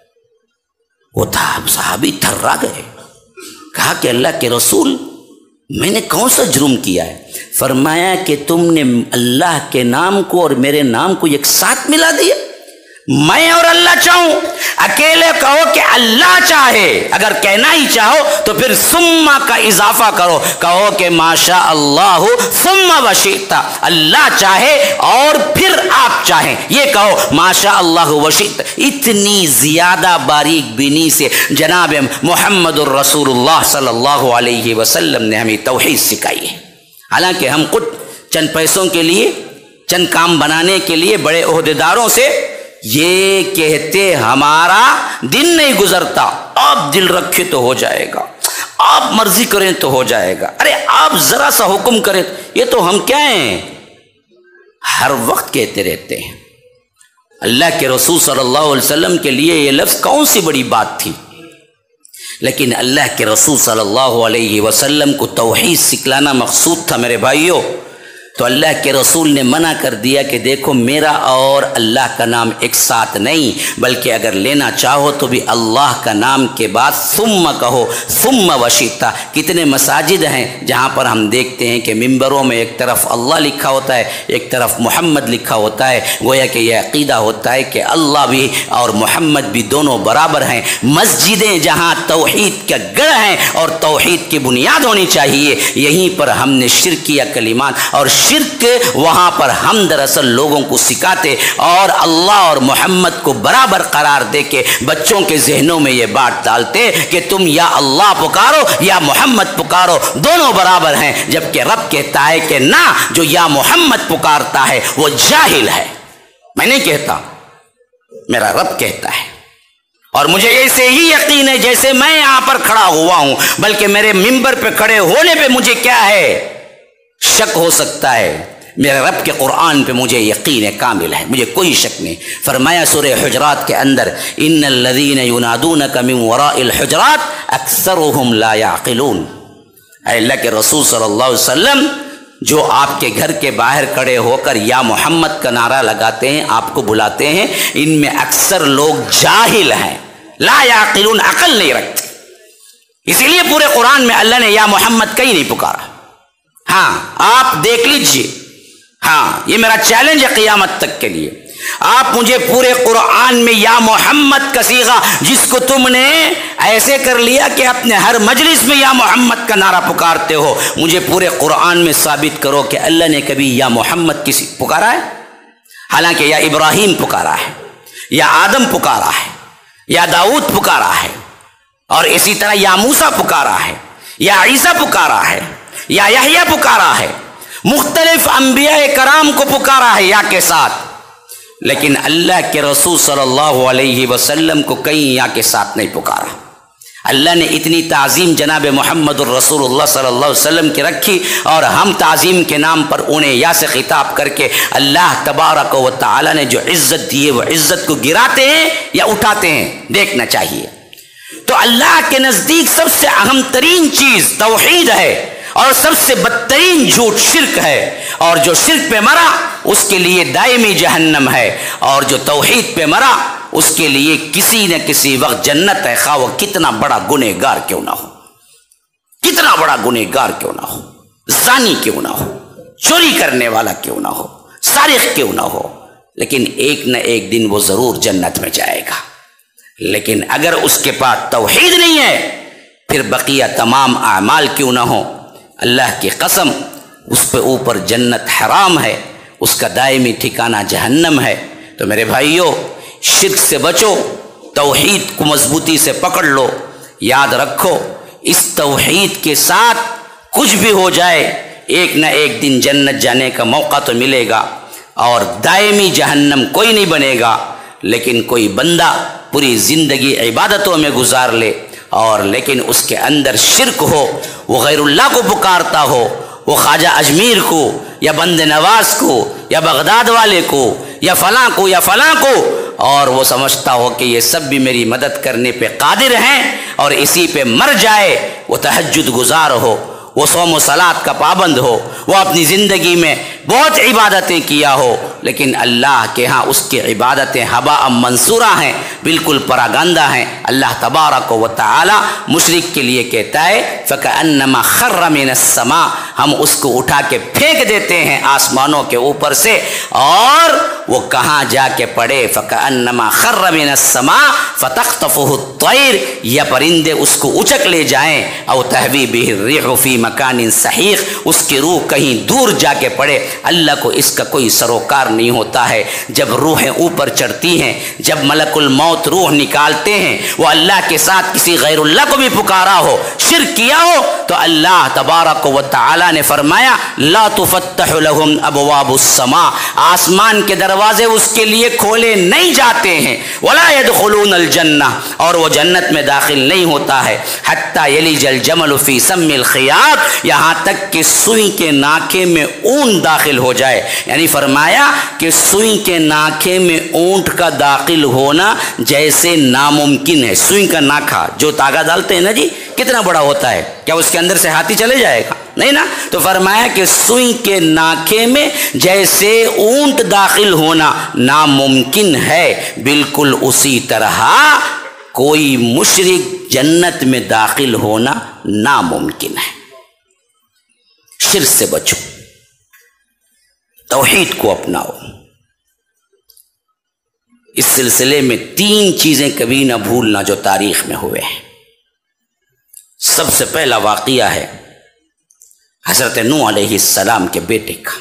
وہ تھا صحابی تھرا گئے، کہا کہ اللہ کے رسول میں نے کون سا جرم کیا ہے؟ فرمایا کہ تم نے اللہ کے نام کو اور میرے نام کو ایک ساتھ ملا دیا۔ میں اور اللہ چاہوں، اکیلے کہو کہ اللہ چاہے، اگر کہنا ہی چاہو تو پھر ثم کا اضافہ کرو، کہو کہ ماشاء اللہ ثم وشئت، اللہ چاہے اور پھر آپ چاہیں، یہ کہو ماشاء اللہ وشئت۔ اتنی زیادہ باریک بینی سے جناب محمد الرسول اللہ صلی اللہ علیہ وسلم نے ہمیں توحید سکھائی ہے۔ حالانکہ ہم خود چند پیسوں کے لیے، چند کام بنانے کے لیے بڑے عہدیداروں سے یہ کہتے ہمارا دن نہیں گزرتا، آپ دل رکھے تو ہو جائے گا، آپ مرضی کریں تو ہو جائے گا، ارے آپ ذرا سا حکم کریں، یہ تو ہم کیا ہیں، ہر وقت کہتے رہتے ہیں۔ اللہ کے رسول صلی اللہ علیہ وسلم کے لیے یہ لفظ کون سی بڑی بات تھی، لیکن اللہ کے رسول صلی اللہ علیہ وسلم کو توحید سکھلانا مقصود تھا میرے بھائیوں، تو اللہ کے رسول نے منع کر دیا کہ دیکھو میرا اور اللہ کا نام ایک ساتھ نہیں، بلکہ اگر لینا چاہو تو بھی اللہ کا نام کے بعد ثم کہو، ثم وشئت۔ کتنے مساجد ہیں جہاں پر ہم دیکھتے ہیں کہ ممبروں میں ایک طرف اللہ لکھا ہوتا ہے، ایک طرف محمد لکھا ہوتا ہے، گویا کہ یہ عقیدہ ہوتا ہے کہ اللہ بھی اور محمد بھی دونوں برابر ہیں۔ مسجدیں جہاں توحید کا گڑھ ہیں اور توحید کی بنیاد ہونی چاہیے، یہیں پر ہم نے شرکیہ کلمات اور شرک وہاں پر ہم دراصل لوگوں کو سکھاتے اور اللہ اور محمد کو برابر قرار دے کے بچوں کے ذہنوں میں یہ بات ڈالتے کہ تم یا اللہ پکارو یا محمد پکارو، دونوں برابر ہیں، جبکہ رب کہتا ہے کہ نہ، جو یا محمد پکارتا ہے وہ جاہل ہے۔ میں نہیں کہتا، میرا رب کہتا ہے، اور مجھے ایسے ہی یقین ہے جیسے میں یہاں پر کھڑا ہوا ہوں، بلکہ میرے ممبر پہ کھڑے ہونے پہ مجھے کیا ہے، شک ہو سکتا ہے، میرے رب کے قرآن پہ مجھے یقین کامل ہے، مجھے کوئی شک نہیں۔ فرمایا سورہ حجرات کے اندر، ان الذین ینادونک من وراء الحجرات اکثرهم لا یعقلون۔ اے اللہ کے رسول صلی اللہ علیہ وسلم، جو آپ کے گھر کے باہر کھڑے ہو کر یا محمد کا نعرہ لگاتے ہیں، آپ کو بلاتے ہیں، ان میں اکثر لوگ جاہل ہیں، لا یعقلون، عقل نہیں رکھتے۔ اسی لیے پورے قرآن میں اللہ نے یا محمد کہیں نہیں پکارا۔ ہاں آپ دیکھ لیجئے، ہاں یہ میرا چیلنج ہے قیامت تک کے لیے، آپ مجھے پورے قرآن میں یا محمد کا صیغہ، جس کو تم نے ایسے کر لیا کہ اپنے ہر مجلس میں یا محمد کا نعرہ پکارتے ہو، مجھے پورے قرآن میں ثابت کرو کہ اللہ نے کبھی یا محمد کسی پکارا ہے؟ حالانکہ یا ابراہیم پکارا ہے، یا آدم پکارا ہے، یا داؤد پکارا ہے، اور اسی طرح یا موسیٰ پکارا ہے، یا عیسیٰ پکارا ہے، یا یحییٰ پکارا ہے، مختلف انبیاء کرام کو پکارا ہے یا کے ساتھ، لیکن اللہ کے رسول صلی اللہ علیہ وسلم کو کہیں یا کے ساتھ نہیں پکارا۔ اللہ نے اتنی تعظیم جناب محمد الرسول اللہ صلی اللہ علیہ وسلم کی رکھی، اور ہم تعظیم کے نام پر انہیں یا سے خطاب کر کے اللہ تبارک و تعالی نے جو عزت دی ہے وہ عزت کو گراتے ہیں یا اٹھاتے ہیں، دیکھنا چاہیے۔ تو اللہ کے نزدیک سب سے اہم ترین چیز توحید ہے، اور سب سے بدترین جھوٹ شرک ہے، اور جو شرک پہ مرا اس کے لیے دائمی جہنم ہے، اور جو توحید پہ مرا اس کے لیے کسی نہ کسی وقت جنت ہے، خواہ وہ کتنا بڑا گنہگار کیوں نہ ہو، کتنا بڑا گنہگار کیوں نہ ہو، زانی کیوں نہ ہو، چوری کرنے والا کیوں نہ ہو، سارق کیوں نہ ہو، لیکن ایک نہ ایک دن وہ ضرور جنت میں جائے گا۔ لیکن اگر اس کے پاس توحید نہیں ہے، پھر بقیہ تمام اعمال کیوں نہ ہو، اللہ کی قسم اس پہ اوپر جنت حرام ہے، اس کا دائمی ٹھکانہ جہنم ہے۔ تو میرے بھائیوں، شرک سے بچو، توحید کو مضبوطی سے پکڑ لو، یاد رکھو اس توحید کے ساتھ کچھ بھی ہو جائے ایک نہ ایک دن جنت جانے کا موقع تو ملے گا، اور دائمی جہنم کوئی نہیں بنے گا۔ لیکن کوئی بندہ پوری زندگی عبادتوں میں گزار لے اور لیکن اس کے اندر شرک ہو، وہ غیر اللہ کو پکارتا ہو، وہ خواجہ اجمیر کو یا بند نواز کو یا بغداد والے کو یا فلاں کو یا فلاں کو، اور وہ سمجھتا ہو کہ یہ سب بھی میری مدد کرنے پہ قادر ہیں، اور اسی پہ مر جائے، وہ تہجد گزار ہو، وہ صوم و صلات کا پابند ہو، وہ اپنی زندگی میں بہت عبادتیں کیا ہو، لیکن اللہ کے ہاں اس کی عبادتیں ہباء منصورہ ہیں، بالکل پراگندہ ہیں۔ اللہ تبارک و تعالی مشرک کے لیے کہتا ہے فَكَأَنَّمَا خَرَّ مِنَ السَّمَاءِ، ہم اس کو اٹھا کے پھینک دیتے ہیں آسمانوں کے اوپر سے، اور وہ کہاں جا کے پڑے، فَكَأَنَّمَا خَرَّ مِنَ السَّمَاءِ فَتَخْطَفُهُ الطَّيْرُ، یا پرندے اس کو اچک لے جائیں، او تہوی بِهِ الرِّيحُ فِي مَكَانٍ سَحِيقٍ، اس کی روح کہیں دور جا کے پڑے۔ اللہ کو اس کا کوئی سروکار نہیں ہوتا ہے۔ جب روحیں اوپر چڑھتی ہیں، جب ملک الموت روح نکالتے ہیں، وہ اللہ کے ساتھ کسی غیر اللہ کو بھی پکارا ہو، شرک کیا ہو، تو اللہ تبارک و تعالی نے فرمایا لا تفتح لهم ابواب السماء، آسمان کے دروازے اس کے لیے کھولے نہیں جاتے ہیں، ولا يدخلون الجنہ، اور وہ جنت میں داخل نہیں ہوتا ہے، حتی یلج الجمل فی سم الخیاط، یہاں تک کہ سوئی کے ناکے میں اون داخل ہو جائے۔ یعنی فرمایا کہ سوئی کے ناکے میں اونٹ کا داخل ہونا جیسے ناممکن ہے۔ سوئی کا ناکھا جو تاگا ڈالتے ہیں نا جی، کتنا بڑا ہوتا ہے، کیا اس کے اندر سے ہاتھی چلے جائے گا؟ نہیں نا۔ تو فرمایا کہ سوئی کے ناکے میں جیسے اونٹ داخل ہونا ناممکن ہے، بالکل اسی طرح کوئی مشرک جنت میں داخل ہونا ناممکن ہے۔ شرک سے بچو، توحید کو اپناؤ۔ اس سلسلے میں تین چیزیں کبھی نہ بھولنا جو تاریخ میں ہوئے ہیں۔ سب سے پہلا واقعہ ہے حضرت نوح علیہ السلام کے بیٹے کا۔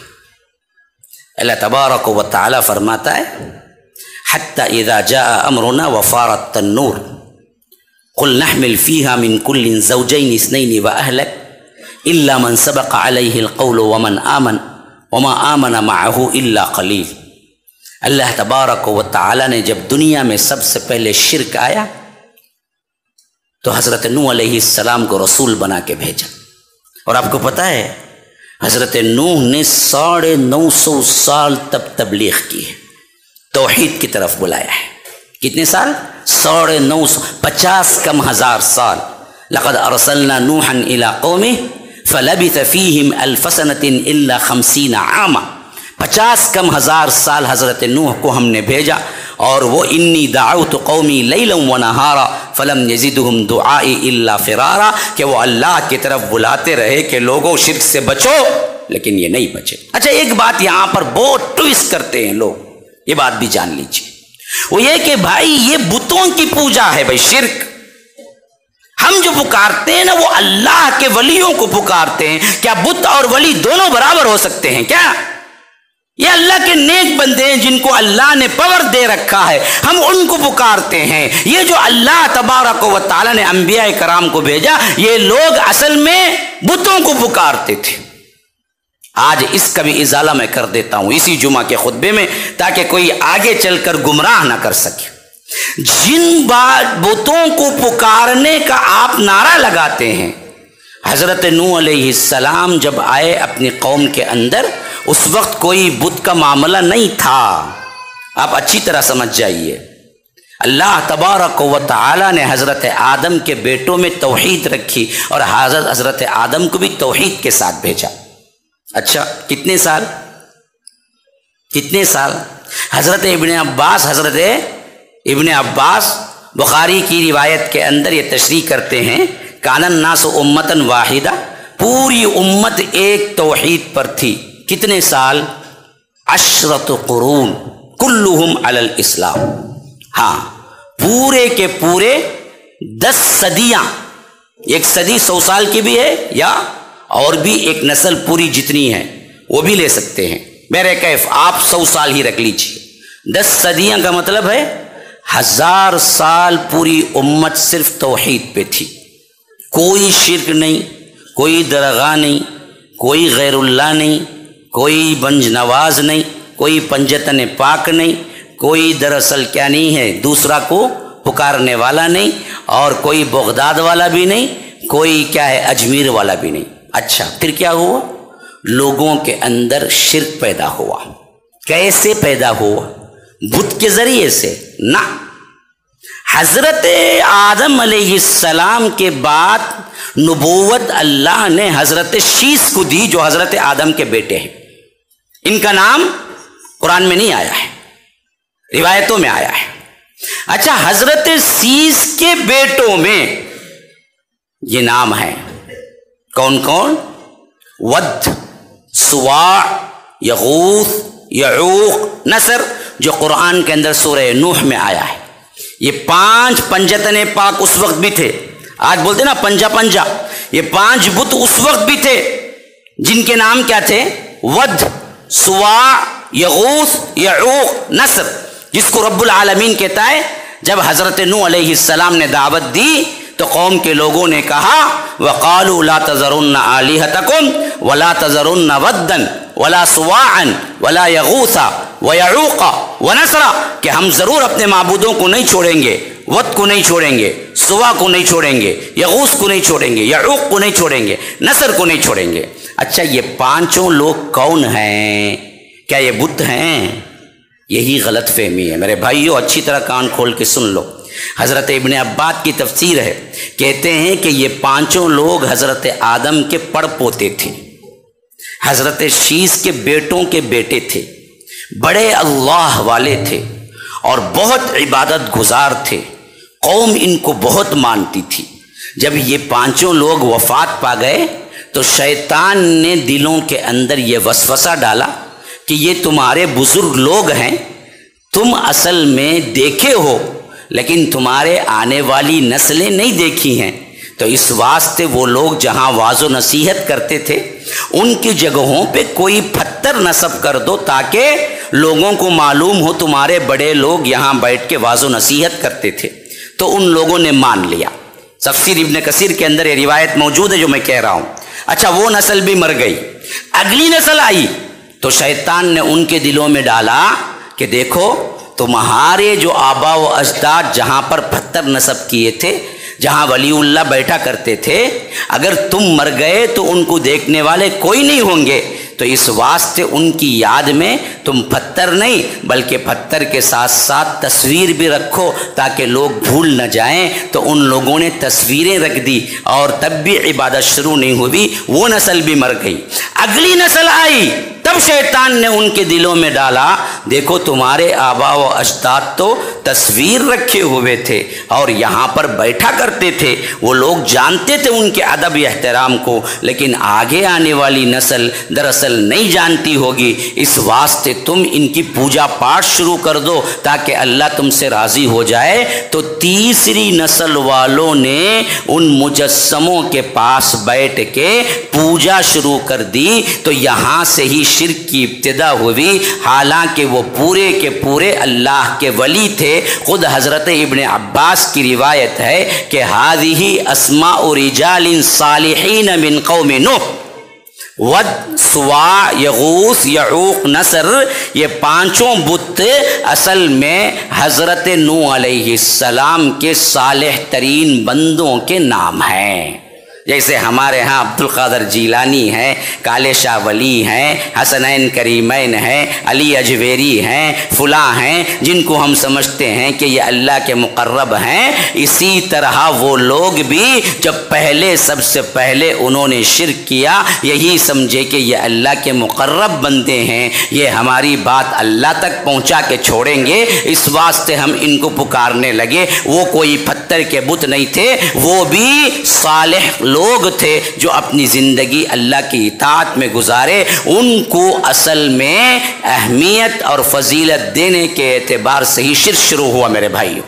اللہ تبارک و تعالی فرماتا ہے حتی اذا جاء امرنا وفارت النور قل نحمل فيها من كل زوجين اثنين واهلك الا من سبق عليه القول ومن آمن وما آمن معه الا قلیل۔ اللہ تبارک و تعالی نے جب دنیا میں سب سے پہلے شرک آیا تو حضرت نوح علیہ السلام کو رسول بنا کے بھیجا، اور آپ کو پتہ ہے حضرت نوح نے ساڑھے نو سو سال تب تبلیغ کی ہے، توحید کی طرف بلایا ہے۔ کتنے سال؟ ساڑھے نو سو، پچاس کم ہزار سال۔ لقد ارسلنا نوحا الى قومه فلبث فیہم الف سنۃ الا خمسین عاما، پچاس کم ہزار سال حضرت نوح کو ہم نے بھیجا، اور وہ انی دعوت قومی لیلا ونہارا فلم یزدہم دعائی الا فرارا، کہ وہ اللہ کی طرف بلاتے رہے کہ لوگوں شرک سے بچو، لیکن یہ نہیں بچے۔ اچھا ایک بات یہاں پر بہت ٹویسٹ کرتے ہیں لوگ، یہ بات بھی جان لیجیے، وہ یہ کہ بھائی یہ بتوں کی پوجا ہے، بھائی شرک ہم جو پکارتے ہیں نا وہ اللہ کے ولیوں کو پکارتے ہیں، کیا بت اور ولی دونوں برابر ہو سکتے ہیں کیا؟ یہ اللہ کے نیک بندے ہیں جن کو اللہ نے پاور دے رکھا ہے، ہم ان کو پکارتے ہیں۔ یہ جو اللہ تبارک و تعالی نے انبیاء کرام کو بھیجا، یہ لوگ اصل میں بتوں کو پکارتے تھے۔ آج اس کا بھی ازالہ میں کر دیتا ہوں اسی جمعہ کے خطبے میں، تاکہ کوئی آگے چل کر گمراہ نہ کر سکے۔ جن بتوں کو پکارنے کا آپ نعرہ لگاتے ہیں، حضرت نوح علیہ السلام جب آئے اپنی قوم کے اندر، اس وقت کوئی بت کا معاملہ نہیں تھا، آپ اچھی طرح سمجھ جائیے۔ اللہ تبارک و تعالی نے حضرت آدم کے بیٹوں میں توحید رکھی اور حضرت حضرت آدم کو بھی توحید کے ساتھ بھیجا۔ اچھا کتنے سال کتنے سال حضرت ابن عباس حضرت ابن عباس بخاری کی روایت کے اندر یہ تشریح کرتے ہیں، کان الناس امتاً واحدہ، پوری امت ایک توحید پر تھی۔ کتنے سال؟ عشرت قرون کلہم علی الاسلام، ہاں پورے کے پورے دس صدیاں، ایک صدی سو سال کی بھی ہے یا اور بھی ایک نسل پوری جتنی ہے وہ بھی لے سکتے ہیں، میرے کیف آپ سو سال ہی رکھ لیجیے۔ دس صدیاں کا مطلب ہے ہزار سال پوری امت صرف توحید پہ تھی، کوئی شرک نہیں، کوئی درگاہ نہیں، کوئی غیر اللہ نہیں، کوئی بنج نواز نہیں، کوئی پنجتن پاک نہیں، کوئی دراصل کیا نہیں ہے دوسرا کو پکارنے والا نہیں، اور کوئی بغداد والا بھی نہیں، کوئی کیا ہے اجمیر والا بھی نہیں۔ اچھا پھر کیا ہوا؟ لوگوں کے اندر شرک پیدا ہوا۔ کیسے پیدا ہوا؟ بت کے ذریعے سے؟ نہ، حضرت آدم علیہ السلام کے بعد نبوت اللہ نے حضرت شیس کو دی جو حضرت آدم کے بیٹے ہیں۔ ان کا نام قرآن میں نہیں آیا ہے، روایتوں میں آیا ہے۔ اچھا حضرت شیس کے بیٹوں میں یہ نام ہے کون کون؟ ود، سواع، یغوث، یعوق، نصر، جو قرآن کے اندر سورہ نوح میں آیا ہے۔ یہ پانچ پنجتن پاک اس وقت بھی تھے، آج بولتے نا پنجا پنجا، یہ پانچ بت اس وقت بھی تھے جن کے نام کیا تھے؟ ود، سواع، یغوث، یعوق، نصر، جس کو رب العالمین کہتا ہے جب حضرت نوح علیہ السلام نے دعوت دی تو قوم کے لوگوں نے کہا وَقَالُوا لَا تَذَرُنَّ آلِهَتَكُمْ وَلَا تَذَرُنَّ وَدًّا وَلَا سُوَاعًا وَلَا يَغُوثَ وَيَعُوقَ وَنَسْرَ، کہ ہم ضرور اپنے معبودوں کو نہیں چھوڑیں گے، ود کو نہیں چھوڑیں گے، سوا کو نہیں چھوڑیں گے، یغوث کو نہیں چھوڑیں گے، یعوق کو نہیں چھوڑیں گے، نصر کو نہیں چھوڑیں گے۔ اچھا یہ پانچوں لوگ کون ہیں؟ کیا یہ بت ہیں؟ یہی غلط فہمی ہے میرے بھائیوں، اچھی طرح کان کھول کے سن لو۔ حضرت ابن عباس کی تفسیر ہے، کہتے ہیں کہ یہ پانچوں لوگ حضرت آدم کے پڑ پوتے تھے، حضرت شیس کے بیٹوں کے بیٹے تھے، بڑے اللہ والے تھے اور بہت عبادت گزار تھے، قوم ان کو بہت مانتی تھی۔ جب یہ پانچوں لوگ وفات پا گئے تو شیطان نے دلوں کے اندر یہ وسوسہ ڈالا کہ یہ تمہارے بزرگ لوگ ہیں، تم اصل میں دیکھے ہو لیکن تمہارے آنے والی نسلیں نہیں دیکھی ہیں، تو اس واسطے وہ لوگ جہاں واعظ و نصیحت کرتے تھے ان کی جگہوں پہ کوئی پتھر نصب کر دو تاکہ لوگوں کو معلوم ہو تمہارے بڑے لوگ یہاں بیٹھ کے واعظ و نصیحت کرتے تھے۔ تو ان لوگوں نے مان لیا۔ تفسیر ابن کثیر کے اندر یہ روایت موجود ہے جو میں کہہ رہا ہوں۔ اچھا وہ نسل بھی مر گئی، اگلی نسل آئی تو شیطان نے ان کے دلوں میں ڈالا کہ دیکھو تمہارے جو آبا و اجداد جہاں پر پتھر نصب کیے تھے، جہاں ولی اللہ بیٹھا کرتے تھے، اگر تم مر گئے تو ان کو دیکھنے والے کوئی نہیں ہوں گے، تو اس واسطے ان کی یاد میں تم پتھر نہیں بلکہ پتھر کے ساتھ ساتھ تصویر بھی رکھو تاکہ لوگ بھول نہ جائیں۔ تو ان لوگوں نے تصویریں رکھ دی اور تب بھی عبادت شروع نہیں ہوئی، وہ نسل بھی مر گئی۔ اگلی نسل آئی تب شیطان نے ان کے دلوں میں ڈالا دیکھو تمہارے آبا و اجداد تو تصویر رکھے ہوئے تھے اور یہاں پر بیٹھا کرتے تھے، وہ لوگ جانتے تھے ان کے ادب احترام کو، لیکن آگے آنے والی نسل دراصل نہیں جانتی ہوگی، اس واسطے تم ان کی پوجا پاٹ شروع کر دو تاکہ اللہ تم سے راضی ہو جائے۔ تو تیسری نسل والوں نے ان مجسموں کے پاس بیٹھ کے پوجا شروع کر دی، تو یہاں سے ہی شرک کی ابتدا ہوئی، حالانکہ وہ پورے کے پورے اللہ کے ولی تھے۔ خود حضرت ابن عباس کی روایت ہے کہ ہذہ اسماء رجال صالحین من قوم نوح، ود، سواع، یغوث، یعوق، نصر، یہ پانچوں بت اصل میں حضرت نوح علیہ السلام کے صالح ترین بندوں کے نام ہیں۔ جیسے ہمارے ہاں عبد القادر جیلانی ہیں، کالے شاہ ولی ہیں، حسنین کریمین ہیں، علی اجویری ہیں، فلاں ہیں، جن کو ہم سمجھتے ہیں کہ یہ اللہ کے مقرب ہیں، اسی طرح وہ لوگ بھی جب پہلے سب سے پہلے انہوں نے شرک کیا، یہی سمجھے کہ یہ اللہ کے مقرب بندے ہیں، یہ ہماری بات اللہ تک پہنچا کے چھوڑیں گے، اس واسطے ہم ان کو پکارنے لگے۔ وہ کوئی پتھر کے بت نہیں تھے، وہ بھی صالح لوگ تھے جو اپنی زندگی اللہ کی اطاعت میں گزارے۔ ان کو اصل میں اہمیت اور فضیلت دینے کے اعتبار سے ہی شرک شروع ہوا میرے بھائیوں۔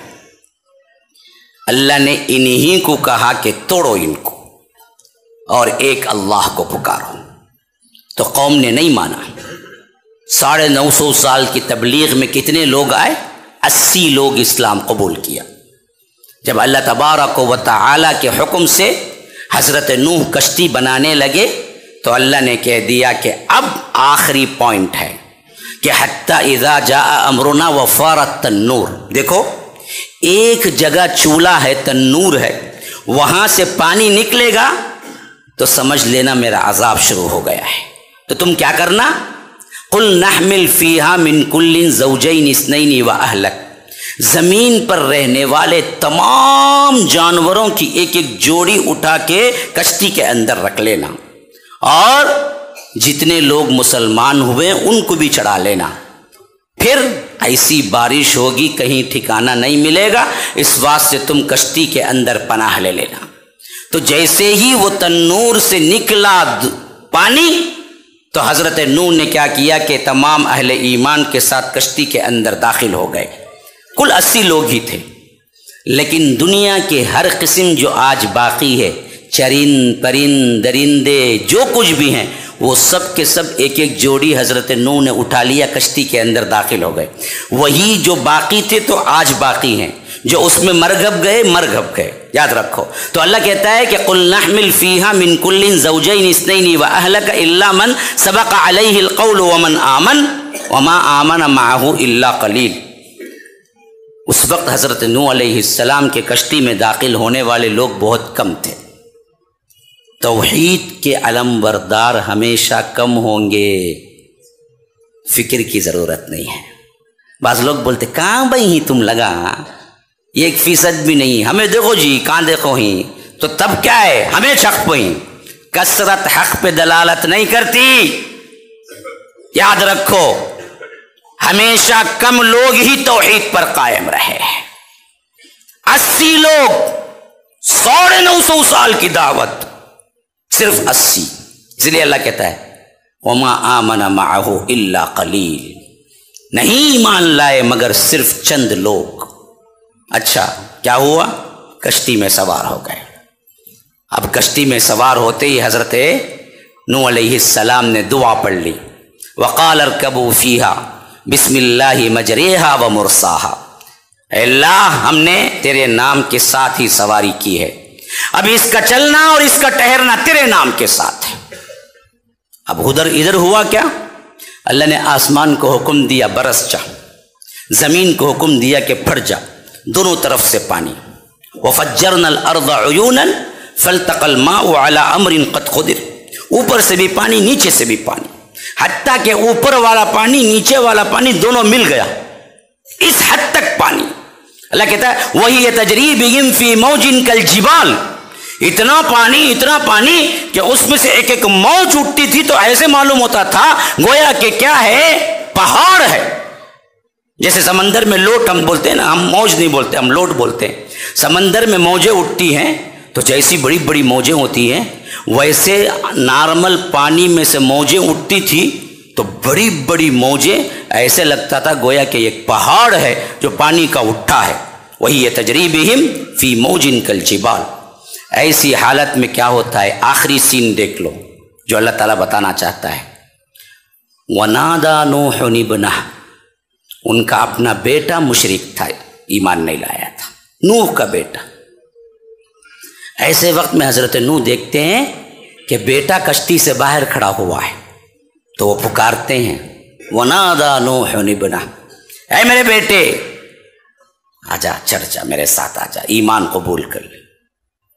اللہ نے انہی کو کہا کہ توڑو ان کو اور ایک اللہ کو پکارو، تو قوم نے نہیں مانا۔ ساڑھے نو سو سال کی تبلیغ میں کتنے لوگ آئے؟ اسی لوگ اسلام قبول کیا۔ جب اللہ تبارک و تعالی کے حکم سے حضرت نوح کشتی بنانے لگے تو اللہ نے کہہ دیا کہ اب آخری پوائنٹ ہے کہ حتی اذا جاء امرنا وفارت تنور۔ دیکھو ایک جگہ چولہا ہے، تنور ہے، وہاں سے پانی نکلے گا تو سمجھ لینا میرا عذاب شروع ہو گیا ہے۔ تو تم کیا کرنا؟ قل نحمل فیہا من کل زوجین اثنین واہلک، زمین پر رہنے والے تمام جانوروں کی ایک ایک جوڑی اٹھا کے کشتی کے اندر رکھ لینا، اور جتنے لوگ مسلمان ہوئے ان کو بھی چڑھا لینا۔ پھر ایسی بارش ہوگی کہیں ٹھکانہ نہیں ملے گا، اس واسطے تم کشتی کے اندر پناہ لے لینا۔ تو جیسے ہی وہ تنور سے نکلا پانی تو حضرت نوح نے کیا کیا کہ تمام اہل ایمان کے ساتھ کشتی کے اندر داخل ہو گئے۔ کل اسی لوگ ہی تھے، لیکن دنیا کے ہر قسم جو آج باقی ہے، چرند پرند درندے جو کچھ بھی ہیں، وہ سب کے سب ایک ایک جوڑی حضرت نوح نے اٹھا لیا، کشتی کے اندر داخل ہو گئے۔ وہی جو باقی تھے تو آج باقی ہیں، جو اس میں مرغب گئے مرغب گئے، یاد رکھو۔ تو اللہ کہتا ہے کہ قل نحمل فیہا من کل زوجین اثنین واہلک الا من سبق علیہ القول ومن آمن وما آمن معہ الا قلیل۔ اس وقت حضرت نوح علیہ السلام کے کشتی میں داخل ہونے والے لوگ بہت کم تھے۔ توحید کے علم بردار ہمیشہ کم ہوں گے، فکر کی ضرورت نہیں ہے۔ بعض لوگ بولتے کہاں بھائی ہی تم لگا، ایک فیصد بھی نہیں، ہمیں دیکھو جی کہاں دیکھو ہی، تو تب کیا ہے، ہمیں حق پہ ہی۔ کثرت حق پہ دلالت نہیں کرتی، یاد رکھو، ہمیشہ کم لوگ ہی توحید پر قائم رہے۔ اسی لوگ، ساڑھے نو سو سال کی دعوت، صرف اسی، اس لیے اللہ کہتا ہے وما آمن معہ الا قلیل، نہیں ایمان لائے مگر صرف چند لوگ۔ اچھا کیا ہوا؟ کشتی میں سوار ہو گئے۔ اب کشتی میں سوار ہوتے ہی حضرت نوح علیہ السلام نے دعا پڑھ لی، وقال ارکبوا فیہا بسم اللہ مجریہا و مرساہا، اے اللہ ہم نے تیرے نام کے ساتھ ہی سواری کی ہے، اب اس کا چلنا اور اس کا ٹہرنا تیرے نام کے ساتھ ہے۔ اب ادھر ادھر ہوا کیا؟ اللہ نے آسمان کو حکم دیا برس جا، زمین کو حکم دیا کہ پھٹ جا، دونوں طرف سے پانی۔ وفجرنا الارض عیونا فالتقى الماء على امر قد قدر، اوپر سے بھی پانی نیچے سے بھی پانی، حتیٰ کہ اوپر والا پانی نیچے والا پانی دونوں مل گیا، اس حد تک پانی۔ اللہ کہتا ہے وہی تجری بہم فی موج کالجبال، اتنا پانی اتنا پانی کہ اس میں سے ایک ایک موج اٹھتی تھی تو ایسے معلوم ہوتا تھا گویا کہ کیا ہے، پہاڑ ہے۔ جیسے سمندر میں لوٹ ہم بولتے ہیں نا، ہم موج نہیں بولتے، ہم لوٹ بولتے ہیں۔ سمندر میں موجیں اٹھتی ہیں تو جیسی بڑی بڑی موجیں ہوتی ہیں، ویسے نارمل پانی میں سے موجیں اٹھتی تھی تو بڑی بڑی موجیں، ایسے لگتا تھا گویا کہ ایک پہاڑ ہے جو پانی کا اٹھا ہے۔ وہی تجری بہم فی موج کالجبال۔ ایسی حالت میں کیا ہوتا ہے، آخری سین دیکھ لو جو اللہ تعالیٰ بتانا چاہتا ہے۔ وَنَادَى نُوحٌ ابْنَهُ، ان کا اپنا بیٹا مشرک تھا، ایمان نہیں لایا تھا، نوح کا بیٹا۔ ایسے وقت میں حضرت نوح دیکھتے ہیں کہ بیٹا کشتی سے باہر کھڑا ہوا ہے تو وہ پکارتے ہیں وَنَادَى نُوحٌ ابْنَهُ، اے میرے بیٹے آجا، چڑھ جا، میرے ساتھ آجا، ایمان قبول کر لے۔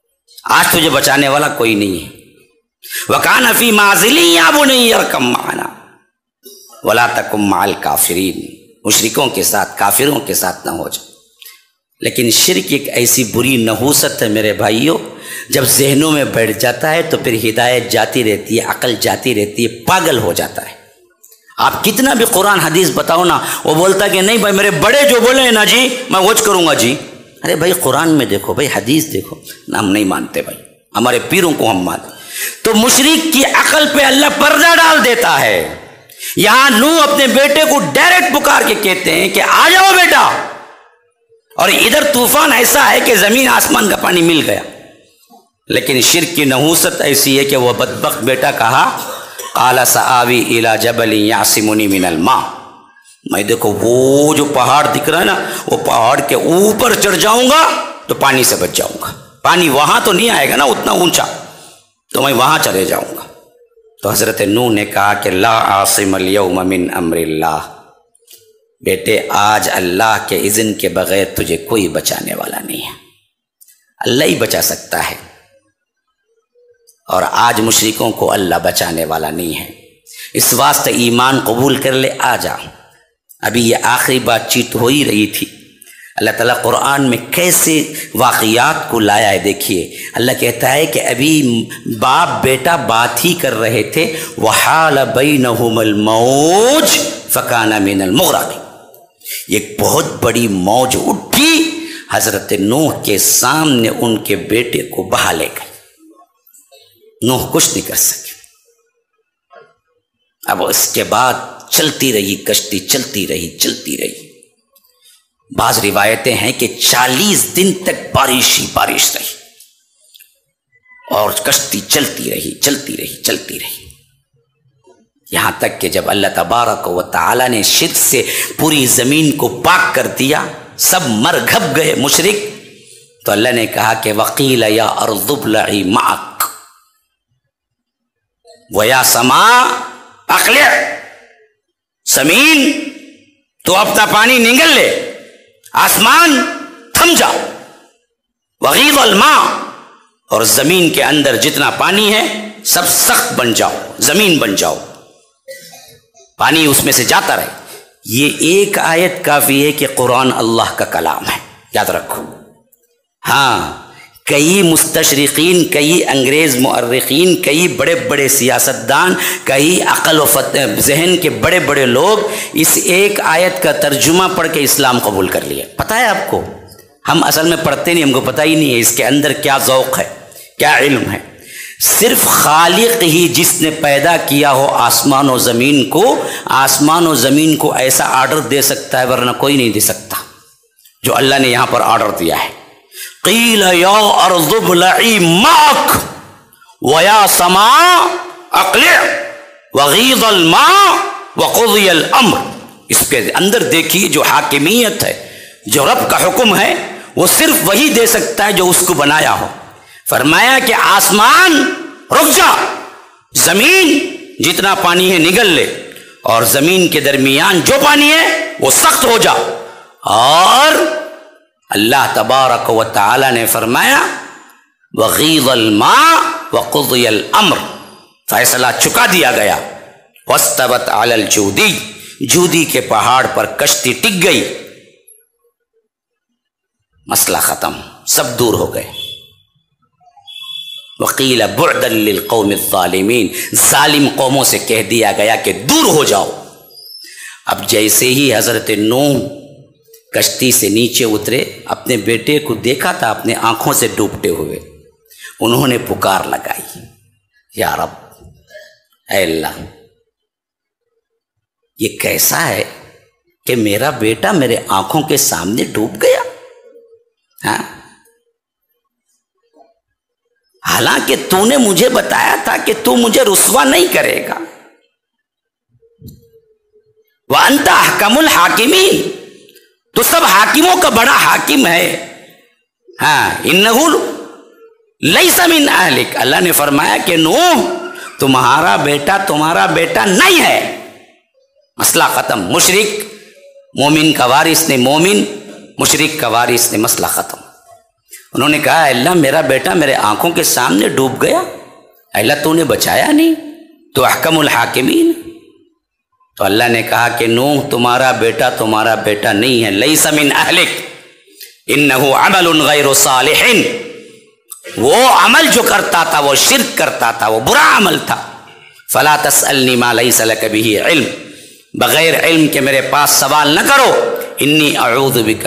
آج تجھے بچانے والا کوئی نہیں ہے۔ وَكَانَ فِي مَعْزِلٍ يَا بُنَيَّ ارْكَب مَعَنَا وَلَا تَكُن مَعَ الْكَافِرِينَ، مشرکوں کے ساتھ، کافروں کے ساتھ نہ ہو جائے۔ لیکن شرک ایک ایسی بری نحوست ہے میرے بھائیوں، جب ذہنوں میں بیٹھ جاتا ہے تو پھر ہدایت جاتی رہتی ہے، عقل جاتی رہتی ہے، پاگل ہو جاتا ہے۔ آپ کتنا بھی قرآن حدیث بتاؤ نا، وہ بولتا کہ نہیں بھائی میرے بڑے جو بولے ہیں نا جی میں ووچ کروں گا جی۔ ارے بھائی قرآن میں دیکھو، بھائی حدیث دیکھو، ہم نہیں مانتے بھائی، ہمارے پیروں کو ہم مانتے۔ تو مشرک کی عقل پہ اللہ پردہ ڈال دیتا ہے۔ یہاں نوح اپنے بیٹے کو ڈائریکٹ پکار کے کہتے ہیں کہ آ جاؤ بیٹا، اور ادھر طوفان ایسا ہے کہ زمین آسمان کا پانی مل گیا۔ لیکن شرک کی نحوست ایسی ہے کہ وہ بدبخت بیٹا کہا قال سآوی الی جبل یعصمنی من الماء، میں دیکھو وہ جو پہاڑ دکھ رہا ہے نا، وہ پہاڑ کے اوپر چڑھ جاؤں گا تو پانی سے بچ جاؤں گا، پانی وہاں تو نہیں آئے گا نا اتنا اونچا، تو میں وہاں چلے جاؤں گا۔ تو حضرت نوح نے کہا کہ لا عاصم اليوم من امر اللہ، بیٹے آج اللہ کے اذن کے بغیر تجھے کوئی بچانے والا نہیں ہے، اللہ ہی بچا سکتا ہے، اور آج مشرکوں کو اللہ بچانے والا نہیں ہے۔ اس واسطے ایمان قبول کر لے، آ جا۔ ابھی یہ آخری بات چیت ہو ہی رہی تھی، اللہ تعالیٰ قرآن میں کیسے واقعات کو لایا ہے دیکھیے۔ اللہ کہتا ہے کہ ابھی باپ بیٹا بات ہی کر رہے تھے، وَحَالَ بَيْنَهُمَ الْمَوْجُ فَكَانَ مِنَ الْمُغْرَقِينَ، ایک بہت بڑی موج اٹھی، حضرت نوح کے سامنے ان کے بیٹے کو بہا لے گئی۔ نوح کچھ نہیں کر سکے۔ اب اس کے بعد چلتی رہی کشتی، چلتی رہی چلتی رہی۔ بعض روایتیں ہیں کہ چالیس دن تک بارش ہی بارش رہی، اور کشتی چلتی رہی چلتی رہی چلتی رہی، یہاں تک کہ جب اللہ تبارک و تعالی نے شرک سے پوری زمین کو پاک کر دیا، سب مر گھپ گئے مشرک، تو اللہ نے کہا کہ وَقِيلَ يَا أَرْضُ ابْلَعِي مَعَكَ وَيَا سَمَاءُ أَقْلِعْ، زمین تو اپنا پانی نگل لے، آسمان تھم جا، وغیض الماء، اور زمین کے اندر جتنا پانی ہے سب سخت بن جاؤ، زمین بن جاؤ، پانی اس میں سے جاتا رہے۔ یہ ایک آیت کافی ہے کہ قرآن اللہ کا کلام ہے، یاد رکھو۔ ہاں کئی مستشرقین، کئی انگریز مؤرخین، کئی بڑے بڑے سیاستدان، کئی عقل و ذہن کے بڑے بڑے لوگ اس ایک آیت کا ترجمہ پڑھ کے اسلام قبول کر لیے۔ پتہ ہے آپ کو، ہم اصل میں پڑھتے نہیں، ہم کو پتہ ہی نہیں ہے اس کے اندر کیا ذوق ہے، کیا علم ہے۔ صرف خالق ہی جس نے پیدا کیا ہو آسمان و زمین کو، آسمان و زمین کو ایسا آرڈر دے سکتا ہے، ورنہ کوئی نہیں دے سکتا جو اللہ نے یہاں پر آرڈر دیا ہے۔ قیل یا ارض ابلعی معک ویا سماء اقلع وغیض الماء وقضی الامر، اس کے اندر دیکھیے جو حاکمیت ہے، جو رب کا حکم ہے، وہ صرف وہی دے سکتا ہے جو اس کو بنایا ہو۔ فرمایا کہ آسمان رک جا، زمین جتنا پانی ہے نگل لے، اور زمین کے درمیان جو پانی ہے وہ سخت ہو جا، اور اللہ تبارک و تعالی نے فرمایا وغیض الماء وقضی الامر، فیصلہ چکا دیا گیا۔ واستوت علی الجودی، جودی کے پہاڑ پر کشتی ٹک گئی، مسئلہ ختم، سب دور ہو گئے۔ وقیل بعدا للقوم الظالمین، ظالم قوموں سے کہہ دیا گیا کہ دور ہو جاؤ۔ اب جیسے ہی حضرت نوح کشتی سے نیچے اترے، اپنے بیٹے کو دیکھا تھا اپنے آنکھوں سے ڈوبتے ہوئے، انہوں نے پکار لگائی، یا رب، اے اللہ، یہ کیسا ہے کہ میرا بیٹا میرے آنکھوں کے سامنے ڈوب گیا؟ ہاں، حالانکہ تو نے مجھے بتایا تھا کہ تو مجھے رسوا نہیں کرے گا، وَأَنْتَ أَحْكَمُ الْحَاكِمِينَ، تو سب حاکموں کا بڑا حاکم ہے۔ ہاں، اِنَّهُ لَيْسَ مِنْ أَهْلِكَ، اللہ نے فرمایا کہ نوح تمہارا بیٹا تمہارا بیٹا نہیں ہے، مسئلہ ختم۔ مشرک مومن کا وارث نے مومن، مشرک کا وارث نے، مسئلہ ختم۔ انہوں نے کہا اللہ میرا بیٹا میرے آنکھوں کے سامنے ڈوب گیا، اللہ تو نے بچایا نہیں، تو احکم الحاکمین۔ تو اللہ نے کہا کہ نوح تمہارا بیٹا تمہارا بیٹا نہیں ہے، لیس من اہلک انہ عمل غیر صالح، وہ عمل جو کرتا تھا وہ شرک کرتا تھا، وہ برا عمل تھا۔ فلا تسألنی ما لیس لک بہ علم، بغیر علم کے میرے پاس سوال نہ کرو۔ انی اعوذ بک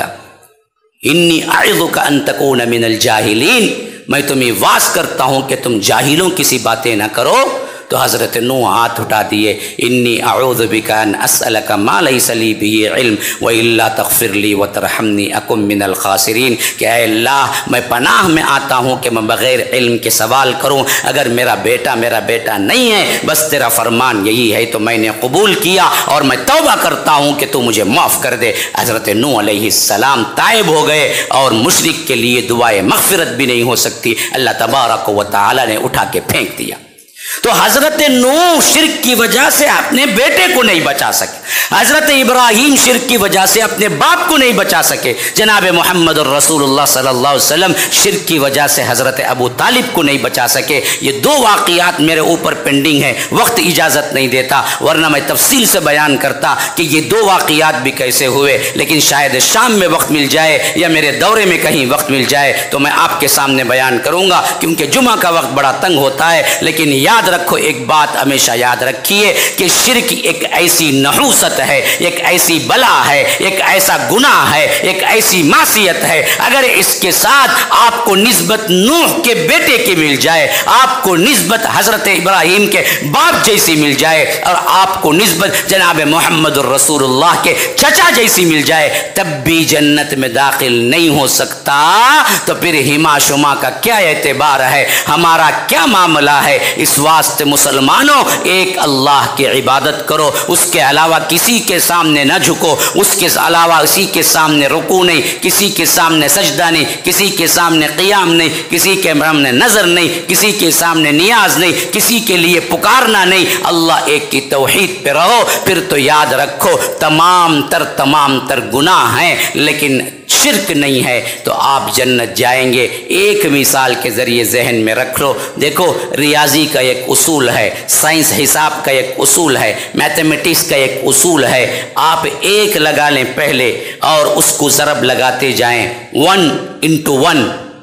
انی اعظک ان تکون من الجاہلین، میں تمہیں واس کرتا ہوں کہ تم جاہلوں کی سی باتیں نہ کرو۔ تو حضرت نوح ہاتھ اٹھا دیے، انی اعوذ بک ان اسألک ما لیس لی بہ علم والا تغفر لی وترحمنی اکن من الخاسرین، کہ اے اللہ میں پناہ میں آتا ہوں کہ میں بغیر علم کے سوال کروں، اگر میرا بیٹا میرا بیٹا نہیں ہے، بس تیرا فرمان یہی ہے تو میں نے قبول کیا اور میں توبہ کرتا ہوں کہ تو مجھے معاف کر دے۔ حضرت نوح علیہ السلام تائب ہو گئے اور مشرک کے لیے دعائے مغفرت بھی نہیں ہو سکتی، اللہ تبارک و تعالی نے اٹھا کے پھینک دیا۔ تو حضرت نوح شرک کی وجہ سے اپنے بیٹے کو نہیں بچا سکے، حضرت ابراہیم شرک کی وجہ سے اپنے باپ کو نہیں بچا سکے، جناب محمد الرسول اللہ صلی اللہ علیہ وسلم شرک کی وجہ سے حضرت ابو طالب کو نہیں بچا سکے۔ یہ دو واقعات میرے اوپر پینڈنگ ہیں، وقت اجازت نہیں دیتا، ورنہ میں تفصیل سے بیان کرتا کہ یہ دو واقعات بھی کیسے ہوئے، لیکن شاید شام میں وقت مل جائے یا میرے دورے میں کہیں وقت مل جائے تو میں آپ کے سامنے بیان کروں گا، کیونکہ جمعہ کا وقت بڑا تنگ ہوتا ہے۔ لیکن یاد رکھو، ایک بات ہمیشہ یاد رکھیے کہ شرک ایک ایسی نحوست ہے، ایک ایسی بلا ہے، ایک ایسا گناہ ہے، ایک ایسی معصیت ہے، اگر اس کے ساتھ آپ کو نسبت نوح کے بیٹے کی مل جائے، آپ کو نسبت حضرت ابراہیم کے باپ جیسی مل جائے، اور آپ کو نسبت جناب محمد الرسول اللہ کے چچا جیسی مل جائے، تب بھی جنت میں داخل نہیں ہو سکتا، تو پھر ہما شما کا کیا اعتبار ہے، ہمارا کیا معاملہ ہے؟ اس واسطے مسلمانوں ایک اللہ کی عبادت کرو، اس کے علاوہ کسی کے سامنے نہ جھکو، اس کے علاوہ اسی کے سامنے رکوع نہیں، کسی کے سامنے سجدہ نہیں، کسی کے سامنے قیام نہیں، کسی کے سامنے نظر نہیں، کسی کے سامنے نیاز نہیں، کسی کے لیے پکارنا نہیں، اللہ ایک کی توحید پہ رہو۔ پھر تو یاد رکھو تمام تر تمام تر گناہ ہیں لیکن شرک نہیں ہے تو آپ جنت جائیں گے۔ ایک مثال کے ذریعے ذہن میں رکھ لو، دیکھو ریاضی کا ایک اصول ہے، سائنس حساب کا ایک اصول ہے، میتھمیٹکس کا ایک اصول ہے، آپ ایک لگا لیں پہلے اور اس کو ضرب لگاتے جائیں، one into one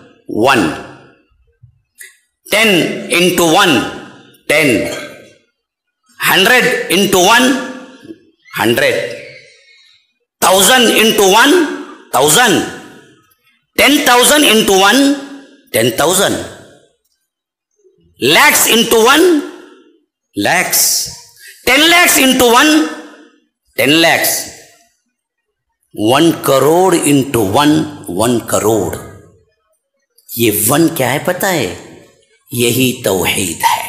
one, ten into one ten, hundred into one hundred, thousand into one thousand, ten thousand into one ten thousand, lakhs into one lakhs, ten lakhs into one ten lakhs, one crore into one one crore. یہ one کیا ہے پتہ ہے؟ یہی توحید ہے۔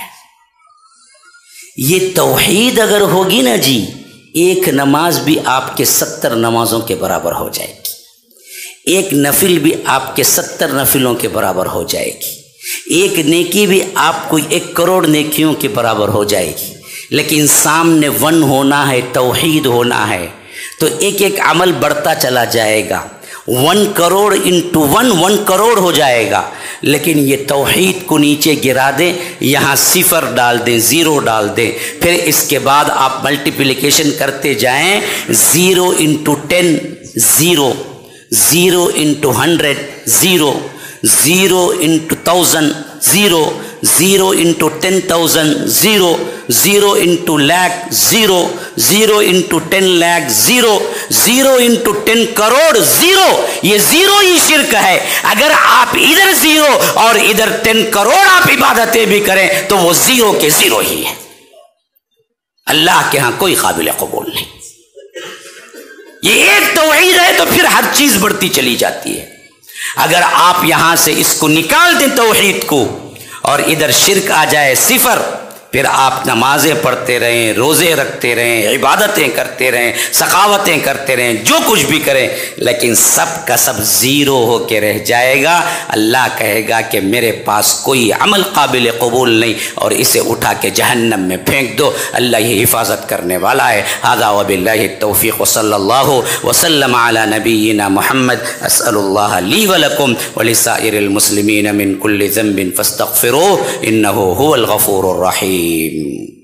یہ توحید اگر ہوگی نا جی، ایک نماز بھی آپ کے ستر نمازوں کے برابر ہو جائے گی، ایک نفل بھی آپ کے ستر نفلوں کے برابر ہو جائے گی، ایک نیکی بھی آپ کو ایک کروڑ نیکیوں کے برابر ہو جائے گی۔ لیکن سامنے ون ہونا ہے، توحید ہونا ہے، تو ایک ایک عمل بڑھتا چلا جائے گا، one crore into one one crore ہو جائے گا۔ لیکن یہ توحید کو نیچے گرا دیں، یہاں صفر ڈال دیں، زیرو ڈال دیں، پھر اس کے بعد آپ ملٹیپلیکیشن کرتے جائیں، zero into ten zero, zero into hundred zero, zero into thousand zero, zero into ten thousand zero, zero into lakh zero, zero into ten lakh zero, zero into ten crore zero. یہ زیرو ہی شرک ہے۔ اگر آپ ادھر زیرو اور ادھر ٹین کروڑ آپ عبادتیں بھی کریں تو وہ زیرو کے زیرو ہی ہے، اللہ کے ہاں کوئی قابل قبول نہیں۔ یہ ایک توحید ہے تو پھر ہر چیز بڑھتی چلی جاتی ہے۔ اگر آپ یہاں سے اس کو نکال دیں توحید کو اور ادھر شرک آ جائے صفر، پھر آپ نمازیں پڑھتے رہیں، روزے رکھتے رہیں، عبادتیں کرتے رہیں، سخاوتیں کرتے رہیں، جو کچھ بھی کریں، لیکن سب کا سب زیرو ہو کے رہ جائے گا، اللہ کہے گا کہ میرے پاس کوئی عمل قابل قبول نہیں اور اسے اٹھا کے جہنم میں پھینک دو۔ اللہ یہ حفاظت کرنے والا ہے۔ ھذا وباللہ التوفیق وصلی اللہ وسلم علی نبینا محمد۔ اسأل اللہ لی ولکم ولسائر المسلمین من کل ذنب فاستغفروہ انہ هو الغفور الرحیم۔